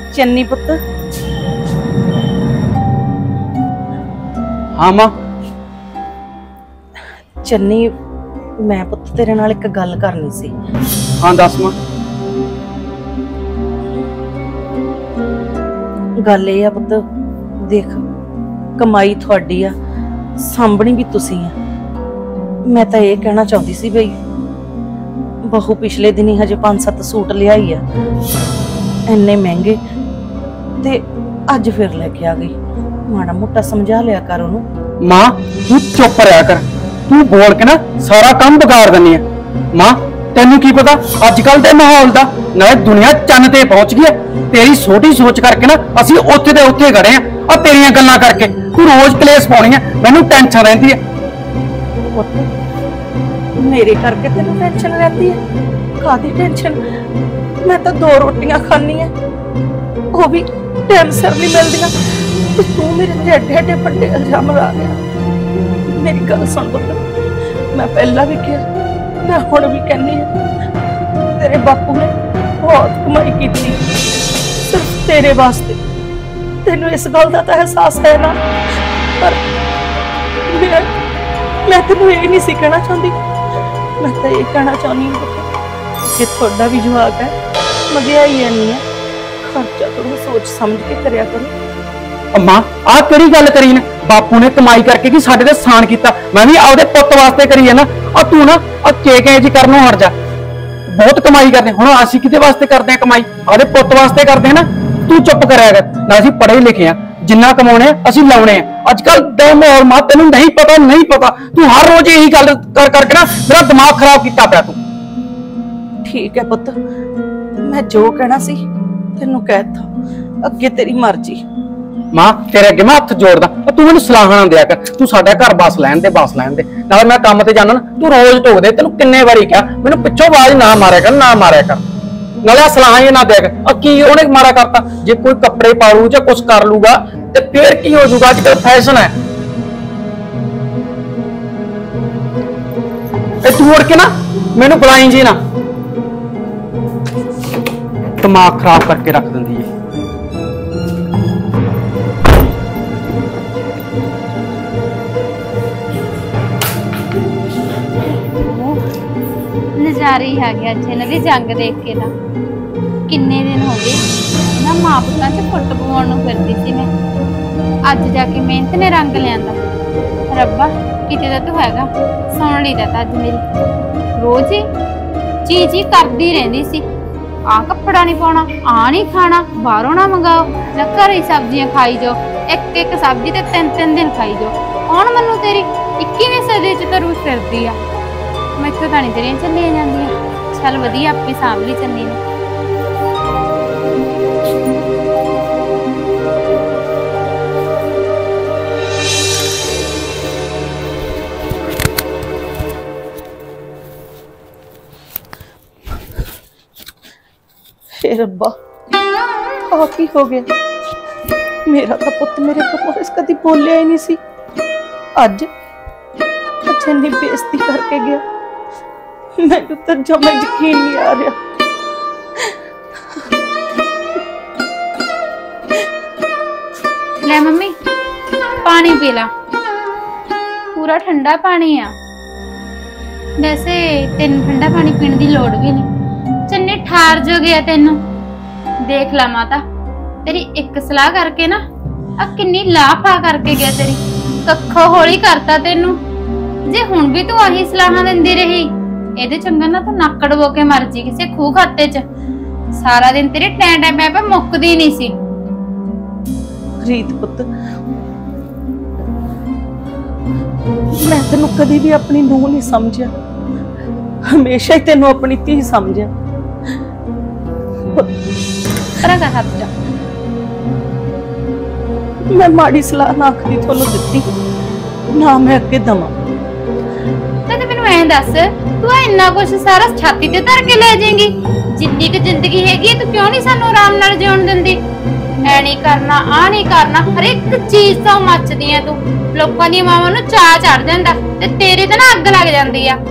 चन्नी पुत्र। हाँ मां। चन्नी मैं पुत्र तेरे नाल एक गल करनी सी। हाँ दस मां। गल ये आ पुत्र, देख कमाई थोड़ी आ, सांभनी भी तुसी आ। मैं तो ये कहना चाहती सी बई बहू पिछले दिन ही हजे 5-7 सूट लियाई आ, इन्ने महंगे, ते अज फिर लेके आ गई। माड़ा मोटा समझा लिया कर ओनू। मां तू चुप रहा कर, तू बोल के ना सारा काम बिगाड़ देनी है। मां तेनू की पता अजकल दे माहौल दा, नाले दुनिया चंद ते पहुंच गई है। तेरी छोटी सोच करके ना असी उत्थे दे उत्थे खड़े हैं, और तेरियां गल्लां करके तू रोज कलेश पाउणी है, मैनू टेंशन रहती है। मेरे करके तेनू टेंशन रहती है? कादी टेंशन? मैं तो 2 रोटियां खानी है, वो भी टाइम सिर नहीं मिलदियां, ते तू मेरे ते एडे एडे बड़े इल्जाम ला गया। मेरी गल सुन पुत्र, मैं पहला भी किया, मैं हुण भी कहनी है, तेरे बापू ने बहुत कमाई की थी सिर्फ तेरे वास्ते। तेनू इस गल का तो एहसास है ना? पर मैं तेनू ये नहीं सी कहना चाहती। मैं तो ये कहना चाहनी हूँ कि थोड़ा भी जवाब है, महंगाई नहीं है, खर्चा थोड़ा सोच समझ के करया करो। अम्मा आ केड़ी गल करी ने? बापू ने कमाई करके की साडे ते साण कीता, मैं भी आपदे पुੱਤ वास्ते करी है ना। और तू ना के जी करनों हट जा, बहुत कमाई करदे हुण असीं किते वास्ते करदे हैं कमाई? आपदे पुੱਤ वास्ते करदे हैं ना। तू चुप करया कर, ना असीं पढ़े लिखे हैं, जिन्ना कमाउने असीं लाउने हैं। अजकल दा माहौल मां तैनू नहीं पता, नहीं पता। तू हर रोज यही गल कर करके ना मेरा दिमाग खराब कीता पिया तू। ठीक है पुत्र, मैं जो कहना सी तेनू कहता, अगे तेरी मर्जी। मां तेरे अगे मैं हथ जोड़दा, तू मैनू सलाह ना दिया कर। तू साडा घर बस लैन दे, बस लैन दे। नाले मैं काम ते जाना ना, तू रोज टोक दे। तेनू किन्ने वारी कहा मैनू पिछों आवाज ना मारिया कर, ना मारिया कर। नाले सलाह ही ना दिया कर। की उहने माड़ा करता? जे कोई कपड़े पा लू जां कुछ कर लूगा ते फिर की हो जूगा? अजकल फैशन है। तू मुड़ के ना मैनू बुलाई जी ना, दिमाग खराब करके रख दिंदी है। नजारे ही आ गया अच्छे इन्हां दी जंग देख के। ना किन्ने दिन हो गए ना मां पुत्तां च फुट पवाउण नूं फिरदी सी मैं, अज जाके मेहनत ने रंग लिआंदा। रब्बा किते दा तू हैगा, सुण ली दा अज मेरी। रोज ही जी करदी रहिंदी सी, आ कपड़ा नहीं पाउणा, आ नहीं खाना, बाहरों ना मंगाओ, ना घर ही सब्जियां खाई जाओ, एक एक सब्जी ते 3-3 दिन खाई जाओ। कौन मन्नू तेरी 21वीं सदी च तरू फिरदी आ। मैथों तां नहीं तेरियां चलियां जांदियां। चल वधिया आपे सांभ ली चन्नी ने। हे रब्बा आ की हो गया? मेरा तो पुत मेरे को कदी बोलिया ही नहीं सी, अज इन्नी बेइज्जती करके गया। मैनू तो जमा यकीन नहीं आ रहा। ले मम्मी पानी पी ला, पूरा ठंडा पानी आ। वैसे तेन ठंडा पानी पीने की लोड़ भी नहीं। चन्नी ठार जो गया तेनू देख ला माता, तेरी एक सलाह करके ना आ किन्नी लाफा करके गया। तेरी कखो होली करता तेनू। जे हुण भी तू आही सलाहां दिंदी रही, एदे चंगा ना तू नक्क डबो के मर जी किसी खूह खाते च। सारा दिन तेरी टैं टैं पै मुक्कदी नहीं सी। रीत पुत, मैं तेनू कदी भी अपनी नूंह नहीं समझिया, हमेशा ही तेनू अपनी धी समझिया। हथ जा, मैं माड़ी सलाह ना आखरी थोनू दित्ती, ना मैं अगे दवा। ते मैनू ऐ दस, तू इन्ना कुछ सारा छाती ते धर के ले जाएंगी? जिन्नी क जिंदगी हैगी तू क्यों नहीं सानू आराम नाल जीउण दिंदी? ऐ नहीं करना, आ नहीं करना, हर एक चीज तो मचदी है तू। लोकां दी मावां नू चाह चढ़ जांदा ते तेरे ते ना अग लग जांदी आ।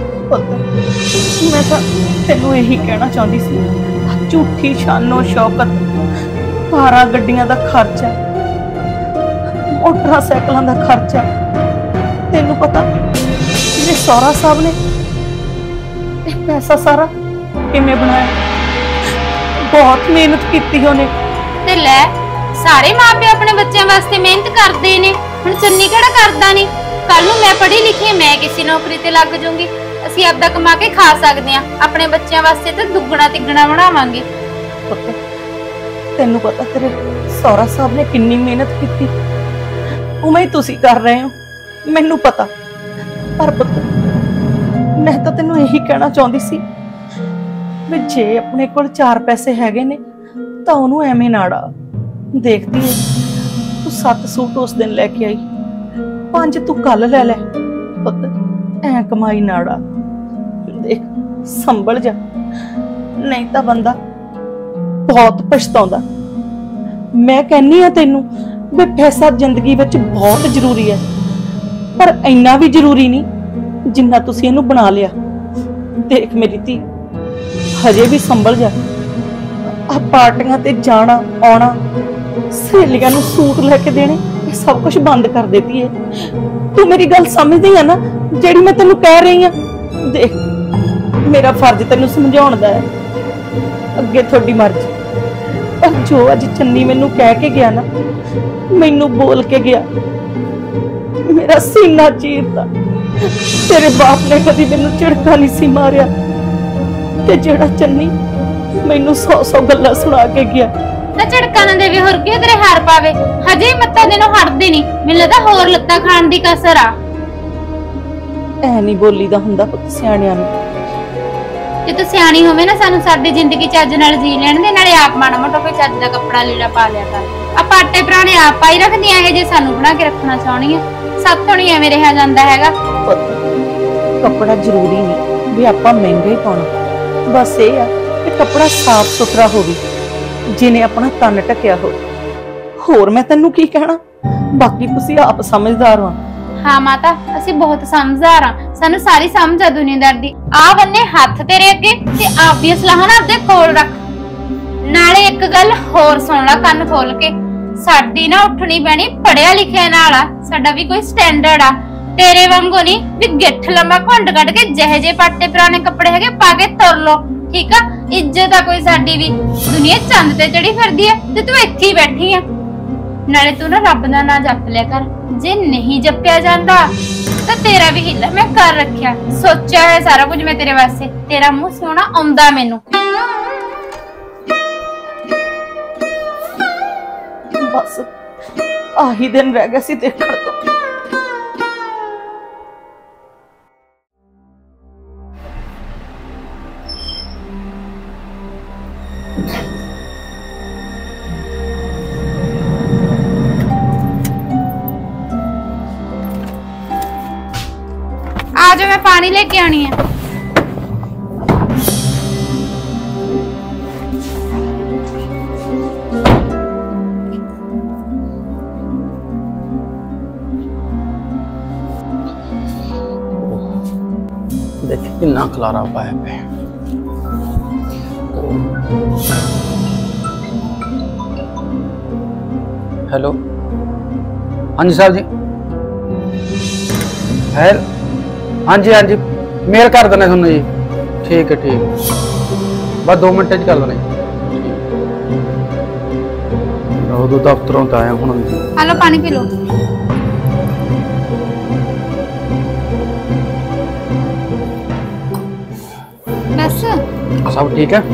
मैं तो तेनू यही कहना चाहती सी, झूठी शानो शौकत ਕਾਰਾਂ ਗੱਡੀਆਂ ਦਾ ਖਰਚਾ, ਮੋਟਰਸਾਈਕਲਾਂ ਦਾ ਖਰਚਾ। ਤੈਨੂੰ ਪਤਾ ਮੇਰੇ ਸਹੁਰਾ ਸਾਹਿਬ ਨੇ ਇਹ ਪੈਸਾ ਸਾਰਾ ਕਿਵੇਂ ਬਣਾਇਆ? ਬਹੁਤ ਮਿਹਨਤ ਕੀਤੀ ਉਹਨੇ। ਤੇ ਲੈ, ਸਾਰੇ ਮਾਪੇ ਆਪਣੇ ਬੱਚਿਆਂ ਵਾਸਤੇ ਮਿਹਨਤ ਕਰਦੇ ਨੇ, ਹੁਣ ਚੰਨੀ ਕਿਹੜਾ ਕਰਦਾ ਨਹੀਂ? ਕੱਲ ਨੂੰ ਮੈਂ ਪੜ੍ਹੀ ਲਿਖੀ, ਮੈਂ ਕਿਸੇ ਨੌਕਰੀ ਤੇ ਲੱਗ ਜਾਊਂਗੀ, ਅਸੀਂ ਆਪਦਾ ਕਮਾ ਕੇ ਖਾ ਸਕਦੇ ਆ, ਆਪਣੇ ਬੱਚਿਆਂ ਵਾਸਤੇ ਤਾਂ ਦੁੱਗਣਾ ਤਿੱਗਣਾ ਬਣਾਵਾਂਗੇ। ਪੁੱਤ ਤੈਨੂੰ ਪਤਾ ਤੇਰੇ ਸਹੁਰਾ ਸਾਹਿਬ ਨੇ ਕਿੰਨੀ ਮਿਹਨਤ ਕੀਤੀ, ਉਵੇਂ ਹੀ ਤੁਸੀਂ ਕਰ ਰਹੇ ਹੋ, ਮੈਨੂੰ ਪਤਾ। ਪਰ ਪੁੱਤ ਮੈਂ ਤਾਂ ਤੈਨੂੰ ਇਹੀ ਕਹਿਣਾ ਚਾਹੁੰਦੀ ਸੀ ਵੀ ਜੇ ਆਪਣੇ ਕੋਲ 4 ਪੈਸੇ ਹੈਗੇ ਨੇ ਤਾਂ ਉਹਨੂੰ ਐਵੇਂ ਨਾੜਾ। ਦੇਖਦੀ ਏ ਤੂੰ 7 ਸੂਟ ਉਸ ਦਿਨ ਲੈ ਕੇ ਆਈ, 5 ਤੂੰ ਕੱਲ ਲੈ ਲੈ। ਪੁੱਤ ਐ ਕਮਾਈ ਨਾੜਾ, ਦੇਖ ਸੰਭਲ ਜਾ, ਨਹੀਂ ਤਾਂ ਬੰਦਾ ਬਹੁਤ ਪਛਤਾਉਂਦਾ। ਮੈਂ ਕਹਿੰਨੀ ਆ ਤੈਨੂੰ ਵੀ ਪੈਸਾ ਜ਼ਿੰਦਗੀ ਵਿੱਚ ਬਹੁਤ ਜ਼ਰੂਰੀ ਹੈ, ਪਰ ਇੰਨਾ ਵੀ ਜ਼ਰੂਰੀ ਨਹੀਂ ਜਿੰਨਾ ਤੁਸੀਂ ਇਹਨੂੰ ਬਣਾ ਲਿਆ। ਦੇਖ ਮੇਰੀ ਧੀ, ਹਜੇ ਵੀ ਸੰਭਲ ਜਾ। ਆ ਪਾਰਟੀਆਂ ਤੇ ਜਾਣਾ ਆਉਣਾ, ਸਹੇਲੀਆਂ ਨੂੰ ਸੂਟ ਲੈ ਕੇ ਦੇਣੇ, ਇਹ ਸਭ ਕੁਝ ਬੰਦ ਕਰ ਦੇਤੀ ਹੈ। ਤੂੰ ਮੇਰੀ ਗੱਲ ਸਮਝਦੀ ਆ ਨਾ ਜਿਹੜੀ ਮੈਂ ਤੈਨੂੰ ਕਹਿ ਰਹੀ ਆ? ਦੇਖ ਮੇਰਾ ਫਰਜ਼ ਤੈਨੂੰ ਸਮਝਾਉਣ ਦਾ ਹੈ, ਅੱਗੇ ਤੁਹਾਡੀ ਮਰਜ਼ੀ। ਪਰ ਜੋ ਅੱਜ ਚੰਨੀ ਮੈਨੂੰ ਕਹਿ ਕੇ ਗਿਆ ਨਾ, ਮੈਨੂੰ ਬੋਲ ਕੇ ਗਿਆ, ਮੇਰਾ ਸੀਨਾ ਚੀਰਦਾ। ਤੇਰੇ ਬਾਪ ਨੇ ਕਦੀ ਮੈਨੂੰ ਝਿੜਕਾ ਨਹੀਂ ਸੀ ਮਾਰਿਆ, ਤੇ ਜਿਹੜਾ ਚੰਨੀ ਮੈਨੂੰ 100 ਗੱਲਾਂ ਸੁਣਾ ਕੇ ਗਿਆ। ਤਾਂ ਝੜਕਾ ਨਾ ਦੇਵੇ, ਹੋਰ ਕੀ ਤੇਰੇ ਹਾਰ ਪਾਵੇ? ਹਜੇ ਮੱਤਾ ਦੇ ਨੂੰ ਹਟਦੇ ਨਹੀਂ, ਮੈਨੂੰ ਲੱਗਦਾ ਹੋਰ ਲੱਤਾਂ ਖਾਣ ਦੀ ਕਸਰ ਆ। ਐ ਨਹੀਂ ਬੋਲੀਦਾ ਹੁੰਦਾ ਪੁੱਤ ਸਿਆਣਿਆਂ ਨੂੰ। ਜੇ ਤੂੰ ਸਿਆਣੀ ਹੋਵੇਂ ਨਾ, ਸਾਨੂੰ ਸਾਡੀ ਜ਼ਿੰਦਗੀ ਚੱਜ ਨਾਲ ਜੀ ਲੈਣ ਦੇ, ਨਾਲੇ ਆਪ ਮਾੜਾ ਮੋਟਾ ਕੋਈ ਚੱਜ ਦਾ ਕੱਪੜਾ ਲੀੜਾ ਪਾ ਲਿਆ ਕਰ। ਆ ਪਾਟੇ ਪੁਰਾਣੇ ਆਪ ਪਾਈ ਰੱਖਦੀਆਂ, ਇਹ ਜੇ ਸਾਨੂੰ ਬਣਾ ਕੇ ਰੱਖਣਾ ਚਾਹਣੀਆਂ, ਸਾਥੋਂ ਨਹੀਂ ਐਵੇਂ ਰਿਹਾ ਜਾਂਦਾ ਹੈਗਾ। ਕੱਪੜਾ ਜ਼ਰੂਰੀ ਨਹੀਂ ਵੀ ਆਪਾਂ ਮਹਿੰਗਾ ਹੀ ਪਾਉਣਾ, ਬਸ ਇਹ ਆ ਕਿ ਕੱਪੜਾ ਸਾਫ਼ ਸੁਥਰਾ ਹੋਵੇ, ਜਿਹਨੇ ਆਪਣਾ ਤਨ ਢਕਿਆ ਹੋਵੇ। ਹੋਰ ਮੈਂ ਤੈਨੂੰ ਕੀ ਕਹਿਣਾ, ਬਾਕੀ ਤੁਸੀਂ ਆਪ ਸਮਝਦਾਰ ਹੋ। ਹਾਂ ਮਾਤਾ, ਅਸੀਂ ਬਹੁਤ ਸਮਝਦਾਰ ਆ, ਸਾਨੂੰ ਸਾਰੀ ਸਮਝ ਆ ਦੁਨੀਆਦਾਰ ਦੀ। ਆ ਬੰਨੇ ਹੱਥ ਤੇਰੇ ਅੱਗੇ ਤੇ ਆਪਦੀਆਂ ਸਲਾਹਾਂ ਨਾ ਆਪਦੇ ਕੋਲ ਰੱਖ। ਨਾਲੇ ਇੱਕ ਗੱਲ ਹੋਰ ਸੁਣ ਲੈ ਕੰਨ ਖੋਲ ਕੇ, ਸਾਡੀ ਨਾ ਉੱਠਣੀ ਬਹਿਣੀ ਪੜਿਆ ਲਿਖਿਆ ਨਾਲ ਆ, ਸਾਡਾ ਵੀ ਕੋਈ ਸਟੈਂਡਰਡ ਆ। ਤੇਰੇ ਵਾਂਗੂ ਨਹੀਂ ਵੀ ਗਿੱਠ ਲੰਮਾ ਘੁੰਡ ਕੱਢ ਕੇ ਜਿਹੇ ਜੇ ਪਾਟੇ ਪੁਰਾਣੇ ਕੱਪੜੇ ਹੈਗੇ ਪਾ ਕੇ ਤੁਰ ਲੋ, ਠੀਕ ਆ? ਇੱਜ਼ਤ ਆ ਕੋਈ ਸਾਡੀ ਵੀ, ਦੁਨੀਆ ਚੰਦ ਤੇ ਚੜੀ ਫਿਰਦੀ ਆ ਤੇ ਤੂੰ ਇੱਥੇ ਹੀ ਬੈਠੀ ਆ। ਨਾਲੇ ਤੂੰ ਨਾ ਰੱਬ ਦਾ ਨਾਂ ਜਪ ਲਿਆ ਕਰ, ਜੇ ਨਹੀਂ ਜਪਿਆ ਜਾਂਦਾ ਤਾਂ ਤੇਰਾ ਵੀ ਹਿੱਲਾ ਮੈਂ ਕਰ ਰੱਖਿਆ, ਸੋਚਿਆ ਹੈ ਸਾਰਾ ਕੁਝ ਮੈਂ ਤੇਰੇ ਵਾਸਤੇ। ਤੇਰਾ ਮੂੰਹ ਸੋਹਣਾ ਆਉਂਦਾ ਮੈਨੂੰ। ਬਸ ਆਹੀ ਦਿਨ ਰਹਿ ਗਿਆ ਸੀ ਦੇਖਣ ਤੋਂ। आ जाओ, मैं पानी लेके आनी है। देखिए कितना खलारा पाया पे। हेलो, हाँ जी साहब जी, है हाँ जी हाँ जी, मेल कर देना थोड़ा जी। ठीक है ठीक, बस 2 मिनट कर देना जी। उदों दफ्तरों तो आया हूँ। हेलो, पानी पी लो। बस सब ठीक है?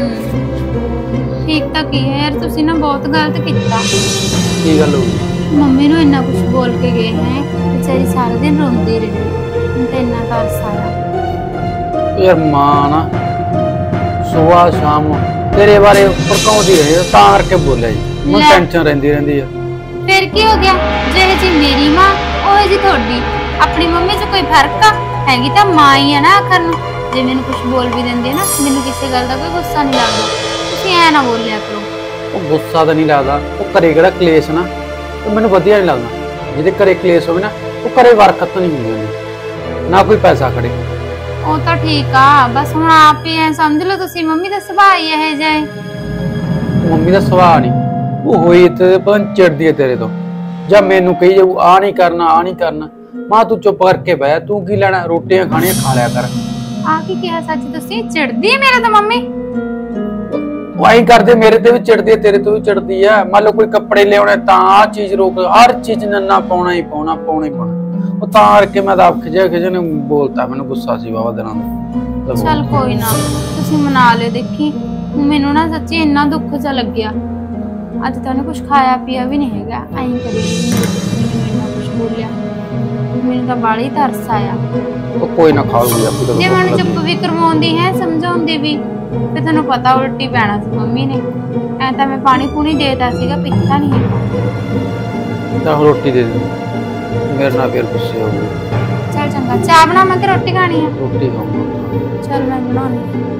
ठीक तो की है यार, तुसी ना बहुत गलत किया। की गल हो गई? मम्मी नूं इन्ना कुछ बोल के गए हैं, बेचारी सारा दिन रोंदी रही, तो इन्ना तरस आया। यार मां ना सुबह शाम तेरे बारे भड़काउंदी रही, तां करके बोलिया जी। मैं टेंशन रहंदी है। फिर की हो गया, जेहे जी मेरी मां ओहे जी थोड़ी। अपनी मम्मी च कोई फर्क आ? हैगी तां मां ही है ना आखर नूं। जे मैनूं कुछ बोल भी दिंदी है ना, मैनूं किसी गल दा कोई गुस्सा नहीं लगदा। तुसीं ऐ ना बोलिया करो। ਉਹ ਗੁੱਸਾ ਤਾਂ ਨਹੀਂ ਲੱਗਦਾ, ਉਹ ਘਰੇ ਕਿਹੜਾ ਕਲੇਸ਼ ਨਾ, ਉਹ ਮੈਨੂੰ ਵਧੀਆ ਨਹੀਂ ਲੱਗਦਾ। ਜਿਹਦੇ ਘਰੇ ਕਲੇਸ਼ ਹੋਵੇ ਨਾ, ਉਹ ਘਰੇ ਬਰਕਤ ਨਹੀਂ ਹੁੰਦੀ, ਨਾ ਕੋਈ ਪੈਸਾ ਖੜੇ। ਉਹ ਤਾਂ ਠੀਕ ਆ, ਬਸ ਹੁਣ ਆਪ ਹੀ ਐ ਸਮਝ ਲਓ ਤੁਸੀਂ, ਮੰਮੀ ਦਾ ਸੁਭਾਅ ਹੀ ਇਹ ਜਿਹਾ ਹੈ। ਮੰਮੀ ਦਾ ਸੁਭਾਅ ਨਹੀਂ, ਉਹ ਹੋਈ ਤੇ ਪਨ ਚੜਦੀ ਹੈ ਤੇਰੇ ਤੋਂ ਜਾਂ ਮੈਨੂੰ ਕਹੀ ਜਾਊ ਆ ਨਹੀਂ ਕਰਨਾ ਮਾਂ ਤੂੰ ਚੁੱਪ ਕਰਕੇ ਬਹਿ ਤੂੰ ਕੀ ਲੈਣਾ ਰੋਟੀਆਂ ਖਾਣੀਆਂ ਖਾ ਲਿਆ ਕਰ ਆ ਕੀ ਕਿਹਾ ਸੱਚ ਤੁਸੀਂ ਚੜਦੀ ਹੈ ਮੇਰੇ ਤਾਂ ਮੰਮੀ ਵਾਈ ਕਰਦੇ ਮੇਰੇ ਤੇ ਵੀ ਚੜਦੀ ਹੈ ਤੇਰੇ ਤੋਂ ਵੀ ਚੜਦੀ ਹੈ ਮੰਨ ਲਓ ਕੋਈ ਕੱਪੜੇ ਲਿਆਉਣੇ ਤਾਂ ਆ ਚੀਜ਼ ਰੋਕ ਹਰ ਚੀਜ਼ ਨੰਨਾ ਪਾਉਣਾ ਹੀ ਪਾਉਣਾ ਉਹ ਤਾਂ ਕਰਕੇ ਮੈਂ ਤਾਂ ਆਪ ਖਿਜੇ ਨੇ ਬੋਲਤਾ ਮੈਨੂੰ ਗੁੱਸਾ ਸੀ ਬਾਬਾ ਦਿਨਾਂ ਦਾ ਚੱਲ ਕੋਈ ਨਾ ਤੁਸੀਂ ਮਨਾ ਲਿਓ ਦੇਖੀ ਮੈਨੂੰ ਨਾ ਸੱਚੀ ਇੰਨਾ ਦੁੱਖ ਜਿਹਾ ਲੱਗਿਆ ਅੱਜ ਤਾਂ ਉਹਨੇ ਕੁਝ ਖਾਇਆ ਪੀਆ ਵੀ ਨਹੀਂ ਹੈਗਾ ਐਂ ਕਰੀ ਇੰਨਾ ਕੁਝ ਬੋਲਿਆ ਮੈਨੂੰ ਤਾਂ ਬਾਲੀ ਤਰਸ ਆਇਆ ਉਹ ਕੋਈ ਨਾ ਖਾਊਗੀ ਆਪੂ ਤਾਂ ਜੇ ਮੈਨੂੰ ਚੁੱਪ ਵੀ ਕਰਵਾਉਂਦੀ ਹੈ ਸਮਝਾਉਂਦੀ ਵੀ ਤੇ ਤੁਹਾਨੂੰ ਪਤਾ ਉਲਟੀ ਪੈਣਾ ਸੀ ਮੰਮੀ ਨੇ ਐ ਤਾਂ ਮੈਂ ਪਾਣੀ ਪੂਣੀ ਦੇਤਾ ਸੀਗਾ ਪੀਤਾ ਨਹੀਂ ਹੈ ਤਾਂ ਰੋਟੀ ਦੇ ਦੇ ਮੇਰੇ ਨਾਲ ਫਿਰ ਗੁੱਸੇ ਹੋਊਗੀ ਚੱਲ ਚੰਗਾ ਚਾਹ ਬਣਾਵਾਂ ਕਿ ਰੋਟੀ ਖਾਣੀ ਆ ਰੋਟੀ ਖਾਊਂਗਾ ਚੱਲ ਮੈਂ ਬਣਾਉਣੀ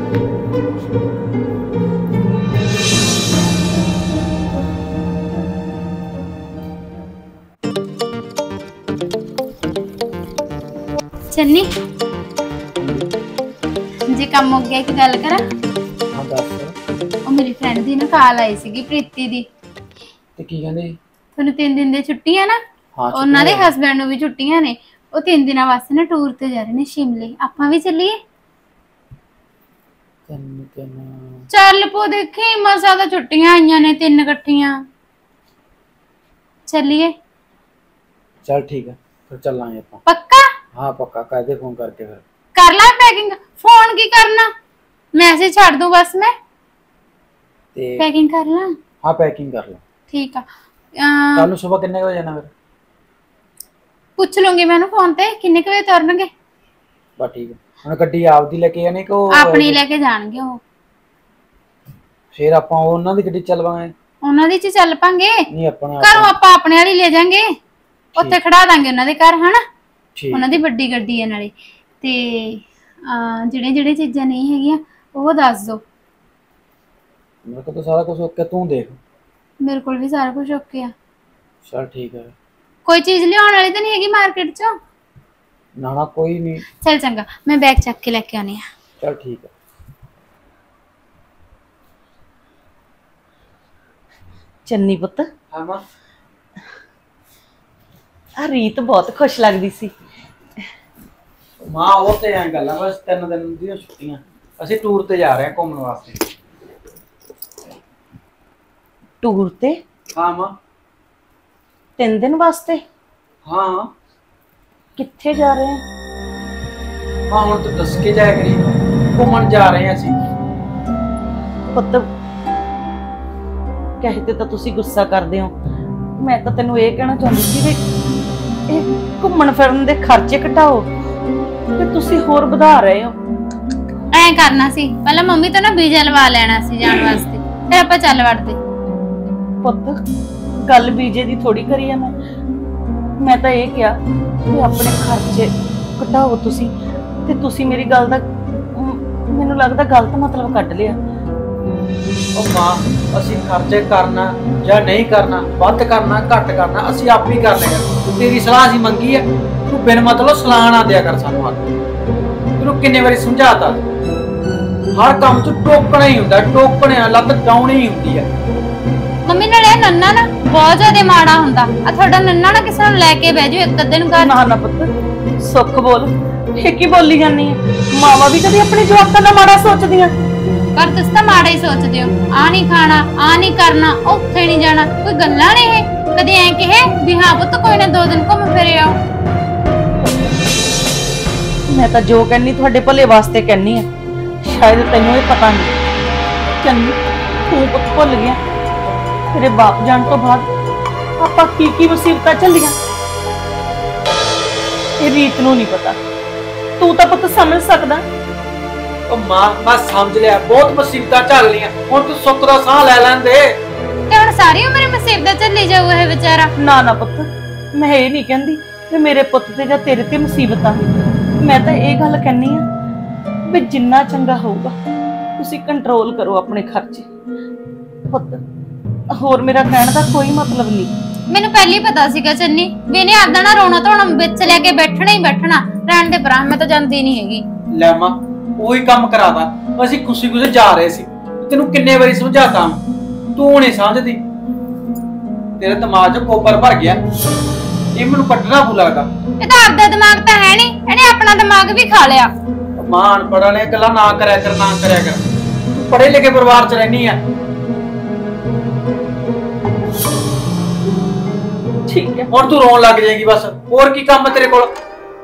ਚੰਨੀ ਜੇ ਕੰਮ ਹੋ ਗਿਆ ਇੱਕ ਗੱਲ ਕਰਾਂ ਹਾਂ ਦੱਸ ਉਹ ਮੇਰੀ ਫਰੈਂਡ ਦੀ ਨਾ ਕਾਲ ਆਈ ਸੀਗੀ ਪ੍ਰੀਤੀ ਦੀ ਤੇ ਕੀ ਕਹਿੰਦੇ ਤੁਹਾਨੂੰ 3 ਦਿਨ ਦੇ ਛੁੱਟੀ ਆ ਨਾ ਹਾਂ ਉਹਨਾਂ ਦੇ ਹਸਬੰਡ ਨੂੰ ਵੀ ਛੁੱਟੀਆਂ ਨੇ ਉਹ 3 ਦਿਨਾਂ ਵਾਸਤੇ ਨਾ ਟੂਰ ਤੇ ਜਾ ਰਹੇ ਨੇ ਸ਼ਿਮਲੇ ਆਪਾਂ ਵੀ ਚੱਲੀਏ ਚੱਲ ਪੋ ਦੇਖੀ ਮਸਾ ਤਾਂ ਛੁੱਟੀਆਂ ਆਈਆਂ ਨੇ 3 ਇਕੱਠੀਆਂ ਚੱਲੀਏ ਚੱਲ ਠੀਕ ਹੈ ਫਿਰ ਚੱਲਾਂਗੇ ਆਪਾਂ ਪੱਕਾ ਹਾਂ ਪੱਕਾ ਕਾਹਦੇ ਫੋਨ ਕਰਕੇ ਫਿਰ ਕਰ ਲਾਂ ਪੈਕਿੰਗ ਫੋਨ ਕੀ ਕਰਨਾ ਮੈਸੇਜ ਛੱਡ ਦੂੰ ਬਸ ਮੈਂ ਤੇ ਪੈਕਿੰਗ ਕਰ ਲਾਂ ਹਾਂ ਪੈਕਿੰਗ ਕਰ ਲੈ ਠੀਕ ਆ ਕੱਲ ਨੂੰ ਸਵੇਰ ਕਿੰਨੇ ਵਜੇ ਜਾਣਾ ਫਿਰ ਪੁੱਛ ਲੂੰਗੀ ਮੈਨੂੰ ਫੋਨ ਤੇ ਕਿੰਨੇ ਕੁ ਵਜੇ ਤੁਰਨਗੇ ਬਸ ਠੀਕ ਹੈ ਹੁਣ ਗੱਡੀ ਆਪਦੀ ਲੈ ਕੇ ਜਾਣੀ ਕਿ ਉਹ ਆਪਣੀ ਲੈ ਕੇ ਜਾਣਗੇ ਉਹ ਫਿਰ ਆਪਾਂ ਉਹਨਾਂ ਦੀ ਗੱਡੀ ਚੱਲਵਾਂਗੇ ਉਹਨਾਂ ਦੀ ਚ ਚੱਲ ਪਾਂਗੇ ਨਹੀਂ ਆਪਣਾ ਘਰੋਂ ਆਪਾਂ ਆਪਣੇ ਵਾਲੀ ਲੈ ਜਾਾਂਗੇ ਉੱਥੇ ਖੜਾ ਦਾਂਗੇ ਉਹਨਾਂ ਦੇ ਘਰ ਹਨਾ ਠੀਕ ਉਹਨਾਂ ਦੀ ਵੱਡੀ ਗੱਡੀ ਹੈ ਨਾਲੇ ਤੇ ਜਿਹੜੇ ਚੀਜ਼ਾਂ ਨਹੀਂ ਹੈਗੀਆਂ ਉਹ ਦੱਸ ਦੋ ਮੇਰੇ ਕੋਲ ਤਾਂ ਸਾਰਾ ਕੁਝ ਓਕੇ ਤੂੰ ਦੇਖ ਮੇਰੇ ਕੋਲ ਵੀ ਸਾਰਾ ਕੁਝ ਓਕੇ ਆ ਚਲ ਠੀਕ ਹੈ ਕੋਈ ਚੀਜ਼ ਲਿਆਉਣ ਵਾਲੀ ਤਾਂ ਨਹੀਂ ਹੈਗੀ ਮਾਰਕੀਟ ਚੋਂ ਨਾ ਕੋਈ ਨਹੀਂ ਚੱਲ ਚੰਗਾ ਮੈਂ ਬੈਗ ਚੱਕ ਕੇ ਲੈ ਕੇ ਆਉਣੀ ਆ ਚਲ ਠੀਕ ਹੈ ਚੰਨੀ ਪੁੱਤ ਹਾਂ ਮਾਂ ਆ ਰੀਤ ਬਹੁਤ ਖੁਸ਼ ਲੱਗਦੀ ਸੀ ਮਾਂ ਉਹ ਤੇ ਐਂ ਗੱਲ ਆ ਬਸ 3 ਦਿਨ ਦੀਆਂ ਛੁੱਟੀਆਂ ਅਸੀਂ ਟੂਰ ਤੇ ਜਾ ਰਹੇ ਹਾਂ ਘੁੰਮਣ ਵਾਸਤੇ ਟੂਰ ਤੇ ਹਾਂ ਮਾਂ 3 ਦਿਨ ਵਾਸਤੇ ਹਾਂ ਕਿੱਥੇ ਜਾ ਰਹੇ ਆ ਹਾਂ ਹੁਣ ਤੂੰ ਦੱਸ ਕੇ ਜਾਇਆ ਕਰੀ ਘੁੰਮਣ ਜਾ ਰਹੇ ਹਾਂ ਅਸੀਂ ਪੁੱਤ ਕਹਤੇ ਤਾਂ ਤੁਸੀਂ ਗੁੱਸਾ ਕਰਦੇ ਹੋ ਮੈਂ ਤਾਂ ਤੈਨੂੰ ਇਹ ਕਹਿਣਾ ਚਾਹੁੰਦੀ ਸੀ ਵੀ ਇਹ ਘੁੰਮਣ ਫਿਰਨ ਦੇ ਖਰਚੇ ਘਟਾਓ ਤੇ ਤੁਸੀਂ ਹੋਰ ਵਧਾ ਰਹੇ ਹੋ ਐਂ ਕਰਨਾ ਸੀ ਪਹਿਲਾਂ ਮੰਮੀ ਤੋਂ ਨਾ ਵੀਜ਼ਾ ਲਵਾ ਲੈਣਾ ਸੀ ਜਾਣ ਵਾਸਤੇ ਫਿਰ ਆਪਾਂ ਚੱਲ ਵੜਦੇ ਪੁੱਤ ਗੱਲ ਵੀਜ਼ੇ ਦੀ ਥੋੜੀ ਕਰੀ ਆ ਮੈਂ ਤਾਂ ਇਹ ਕਿਹਾ ਕਿ ਆਪਣੇ ਖਰਚੇ ਘਟਾਓ ਤੁਸੀਂ ਤੇ ਤੁਸੀਂ ਮੇਰੀ ਗੱਲ ਦਾ ਮੈਨੂੰ ਲੱਗਦਾ ਗਲਤ ਮਤਲਬ ਕੱਢ ਲਿਆ ਉਹ ਮਾਂ ਅਸੀਂ ਖਰਚੇ ਕਰਨਾ ਜਾਂ ਨਹੀਂ ਕਰਨਾ ਵੱਧ ਕਰਨਾ ਘੱਟ ਕਰਨਾ ਅਸੀਂ ਆਪ ਹੀ ਕਰ ਲੈਣਾ ਤੇਰੀ ਸਲਾਹ ਅਸੀਂ ਮੰਗੀ ਹੈ ਤੂੰ ਬਿਨ ਮਤਲਬ ਸਲਾਹ ਨਾ ਦਿਆ ਕਰ ਸਾਨੂੰ ਆ ਤੈਨੂੰ ਕਿੰਨੇ ਵਾਰੀ ਸਮਝਾਤਾ ਹਰ ਕੰਮ 'ਚ ਟੋਕਣਾ ਹੀ ਹੁੰਦਾ ਟੋਕਣਿਆ ਲੱਤ ਡਾਉਣੀ ਹੀ ਹੁੰਦੀ ਹੈ ਮੰਮੀ ਨਾਲ ਇਹ ਨੰਨਾ ਨਾ ਬਹੁਤ ਜ਼ਿਆਦਾ ਮਾੜਾ ਹੁੰਦਾ ਆ ਤੁਹਾਡਾ ਨੰਨਾ ਨਾ ਕਿਸੇ ਨੂੰ ਲੈ ਕੇ ਬਹਿ ਜਾਓ ਇੱਕ ਅੱਧੇ ਨੂੰ ਘਰ ਨਾ ਪੁੱਤ ਸੁੱਖ ਬੋਲ ਇਹ ਕੀ ਬੋਲੀ ਜਾਂਦੀ ਹੈ ਮਾਵਾ ਵੀ ਕਦੇ ਆਪਣੇ ਜਵਾਕਾਂ ਦਾ ਮਾੜਾ ਸੋਚਦੀਆਂ ਪਰ ਤੁਸੀਂ ਤਾਂ ਮਾੜਾ ਹੀ ਸੋਚਦੇ ਹੋ ਆ ਨਹੀਂ ਖਾਣਾ ਆ ਨਹੀਂ ਕਰਨਾ ਉੱਥੇ ਨਹੀਂ ਜਾਣਾ ਕੋਈ ਗੱਲਾਂ ਨੇ ਇਹ ਕਦੇ ਐਂ ਕਹੇ ਵੀ ਹਾਂ ਪੁੱਤ ਕੋਈ ਨਾ 2 ਦਿਨ ਘੁੰਮ ਫਿਰ ਆਓ ਮੈਂ ਤਾਂ ਜੋ ਕਹਿੰਨੀ ਤੁਹਾਡੇ ਭਲੇ ਵਾਸਤੇ ਕਹਿੰਨੀ ਆ ਸ਼ਾਇਦ ਤੈਨੂੰ ਇਹ ਪਤਾ ਨਹੀਂ ਚੰਨੀ ਤੂੰ ਪੁੱਤ ਭੁੱਲ ਗਿਆ ਤੇਰੇ ਬਾਪ ਜਾਣ ਤੋਂ ਬਾਅਦ ਆਪਾਂ ਕੀ ਮੁਸੀਬਤਾਂ ਝੱਲੀਆਂ ਇਹ ਰੀਤ ਨੂੰ ਨਹੀਂ ਪਤਾ ਤੂੰ ਤਾਂ ਪੁੱਤ ਸਮਝ ਸਕਦਾ ਉਹ ਮਾਂ ਮੈਂ ਸਮਝ ਲਿਆ ਬਹੁਤ ਮੁਸੀਬਤਾਂ ਝੱਲ ਲੀਆਂ ਹੁਣ ਤੂੰ ਸੁੱਖ ਦਾ ਸਾਹ ਲੈ ਲੈਂਦੇ ਤੇ ਹੁਣ ਸਾਰੀ ਉਮਰ ਮੁਸੀਬਤਾਂ ਝੱਲੀ ਜਾਊ ਇਹ ਵਿਚਾਰਾ ਨਾ ਪੁੱਤ ਮੈਂ ਇਹ ਨਹੀਂ ਕਹਿੰਦੀ ਕਿ ਮੇਰੇ ਪੁੱਤ ਤੇ ਜਾਂ ਤੇਰੇ ਤੇ ਮੁਸੀਬਤਾਂ ਮੈਂ ਤਾਂ ਇਹ ਗੱਲ ਕਹਿੰਨੀ ਆ ਵੀ ਜਿੰਨਾ ਚੰਗਾ ਹੋਊਗਾ ਤੁਸੀਂ ਕੰਟਰੋਲ ਕਰੋ ਆਪਣੇ ਖਰਚੇ ਪੁੱਤ ਹੋਰ ਮੇਰਾ ਕਹਿਣ ਦਾ ਕੋਈ ਮਤਲਬ ਨਹੀਂ ਮੈਨੂੰ ਪਹਿਲੀ ਪਤਾ ਸੀਗਾ ਚੰਨੀ ਵੀ ਇਹਨੇ ਆਪਦਾ ਨਾ ਰੋਣਾ ਧੋਣਾ ਵਿੱਚ ਲੈ ਕੇ ਬੈਠਣਾ ਹੀ ਬੈਠਣਾ ਰਹਿਣ ਦੇ ਪਰਾਂ ਮੈਂ ਤਾਂ ਜਾਂਦੀ ਨਹੀਂ ਹੈਗੀ ਲੈ ਮਾਂ ਉਹੀ ਕੰਮ ਕਰਾਦਾ ਅਸੀਂ ਖੁਸ਼ੀ ਜਾ ਰਹੇ ਸੀ ਤੈਨੂੰ ਕਿੰਨੇ ਵਾਰੀ ਸਮਝਾਤਾ ਤੂੰ ਨਹੀਂ ਸਮਝਦੀ ਤੇਰੇ ਦਿਮਾਗ 'ਚ ਕੋਪਰ ਭਰ ਗਿਆ। ਇਹ ਮੈਨੂੰ ਕੱਢਣਾ ਪੂ ਲੱਗਦਾ। ਇਹ ਤਾਂ ਆਪਦਾ ਦਿਮਾਗ ਤਾਂ ਹੈ ਨਹੀਂ, ਇਹਨੇ ਆਪਣਾ ਦਿਮਾਗ ਵੀ ਖਾ ਲਿਆ। ਮਾਂ ਅਨਪੜ੍ਹਾਂ ਨੇ ਗੱਲਾਂ ਨਾ ਕਰਿਆ ਕਰ, ਨਾ ਕਰਿਆ ਕਰ। ਤੂੰ ਪੜ੍ਹੇ ਲਿਖੇ ਪਰਿਵਾਰ 'ਚ ਰਹਿਨੀ ਆ। ਠੀਕ ਹੈ। ਹੁਣ ਤੂੰ ਰੋਣ ਲੱਗ ਜਾਏਗੀ ਬਸ, ਹੋਰ ਕੀ ਕੰਮ ਹੈ ਤੇਰੇ ਕੋਲ?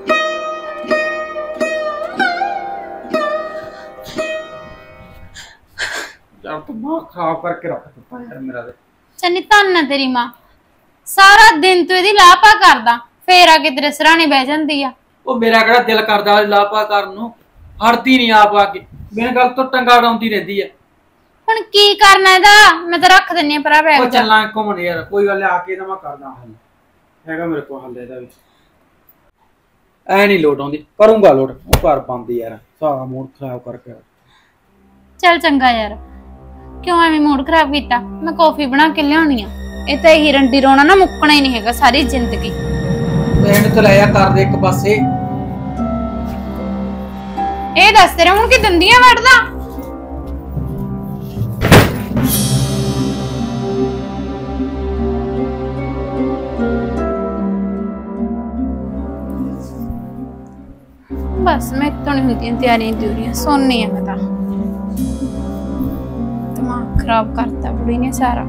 ਯਾਰ ਦਿਮਾਗ ਖਰਾਬ ਕਰਕੇ ਰੱਖ ਦਿੱਤਾ ਯਾਰ ਮੇਰਾ ਤੇ। ਚੰਨੀ ਧੰਨ ਨਾ ਤੇਰੀ ਮਾਂ, ਸਾਰਾ ਦਿਨ ਤੂੰ ਇਹਦੀ ਲਾਪਾ ਕਰਦਾ, ਫੇਰ ਆ ਕੇ ਤੇਰੇ ਸਰਾਣੇ ਬਹਿ ਜਾਂਦੀ ਆ। ਉਹ ਮੇਰਾ ਕਿਹੜਾ ਦਿਲ ਕਰਦਾ ਲਾਪਾ ਕਰਨ ਨੂੰ, ਹੜਦੀ ਨਹੀਂ ਆਪ ਆ ਕੇ ਮੇਰੇ ਗੱਲ ਤੋਂ ਟੰਗਾ ਉਡਾਉਂਦੀ ਰਹਿੰਦੀ ਆ। ਹੁਣ ਕੀ ਕਰਨਾ ਇਹਦਾ? ਮੈਂ ਤਾਂ ਰੱਖ ਦਿੰਨੀ ਆ ਪਰਾ ਬੈਗ ਉਹ ਚ। ਚੱਲਾਂ ਘੁੰਮਣ ਯਾਰ, ਕੋਈ ਗੱਲ ਆ ਕੇ ਤਾਂ ਮੈਂ ਕਰਦਾ ਹੱਲ, ਹੈਗਾ ਮੇਰੇ ਕੋਲ ਹੱਲ ਇਹਦਾ ਵੀ। ਐ ਨਹੀਂ ਲੋਟ ਆਉਂਦੀ, ਕਰੂੰਗਾ ਲੋਟ। ਉਹ ਘਰ ਪਾਉਂਦੀ ਯਾਰ, ਸਾਰਾ ਮੂਡ ਖਰਾਬ ਕਰਕੇ। ਚੱਲ ਚੰਗਾ ਯਾਰ, ਕਿਉਂ ਐਵੇਂ ਮੂਡ ਖਰਾਬ ਕੀਤਾ? ਮੈਂ ਕੌਫੀ ਬਣਾ ਕੇ ਲਿਆਉਣੀ ਆ। ਇਹ ਤਾਂ ਇਹੀ ਰੰਡੀ ਰੋਣਾ ਨਾ ਮੁੱਕਣਾ ਹੀ ਨਹੀਂ ਹੈਗਾ ਸਾਰੀ ਜ਼ਿੰਦਗੀ। ਇਹਨੂੰ ਤੇ ਲਿਆ ਕਰ ਦੇ ਇੱਕ ਪਾਸੇ। ਇਹ ਦੱਸ ਤੇਰਾ ਹੁਣ ਕੀ ਦੰਦੀਆਂ ਵੜਦਾ? बस मैं तो नहीं होती तैयारियां त्योरियां, सोनी है मैं तो। दिमाग खराब करता बुढ़ी ने सारा।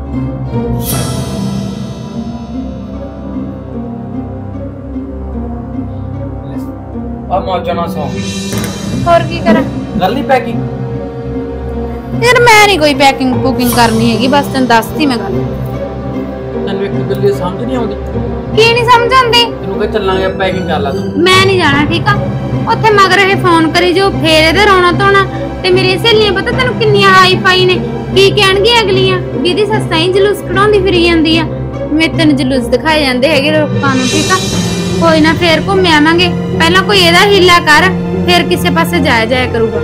अब मौजा ना सौ और की करा? गल नहीं पैकिंग यार मैं नहीं कोई पैकिंग बुकिंग करनी हैगी, बस तेन दसती मैं गल। तैनू एक गल समझ नहीं आउंदी? की नहीं समझ आंदी? तैनू कह चलांगे पैकिंग कर ला तू। मैं नहीं जाना ठीक आ। ਉੱਥੇ ਮਗਰ ਇਹ ਫੋਨ ਕਰੀ ਜੋ, ਫੇਰ ਇਹਦੇ ਰੋਣਾ ਧੋਣਾ। ਤੇ ਮੇਰੀ ਸਹੇਲੀਆਂ ਪਤਾ ਤੈਨੂੰ ਕਿੰਨੀਆਂ ਹਾਈ ਫਾਈ ਨੇ, ਕੀ ਕਹਿਣਗੀਆਂ ਅਗਲੀਆਂ ਵੀ ਇਹਦੀ ਸੱਸਾਂ ਹੀ ਜਲੂਸ ਕਢਾਉਂਦੀ ਫਿਰੀ ਜਾਂਦੀ ਆ। ਮੈਂ ਤੈਨੂੰ ਜਲੂਸ ਦਿਖਾਏ ਜਾਂਦੇ ਹੈਗੇ ਲੋਕਾਂ ਨੂੰ, ਠੀਕ ਆ? ਕੋਈ ਨਾ ਫੇਰ ਘੁੰਮ ਆਵਾਂਗੇ, ਪਹਿਲਾਂ ਕੋਈ ਇਹਦਾ ਹੀਲਾ ਕਰ, ਫੇਰ ਕਿਸੇ ਪਾਸੇ ਜਾਇਆ ਕਰੂਗਾ।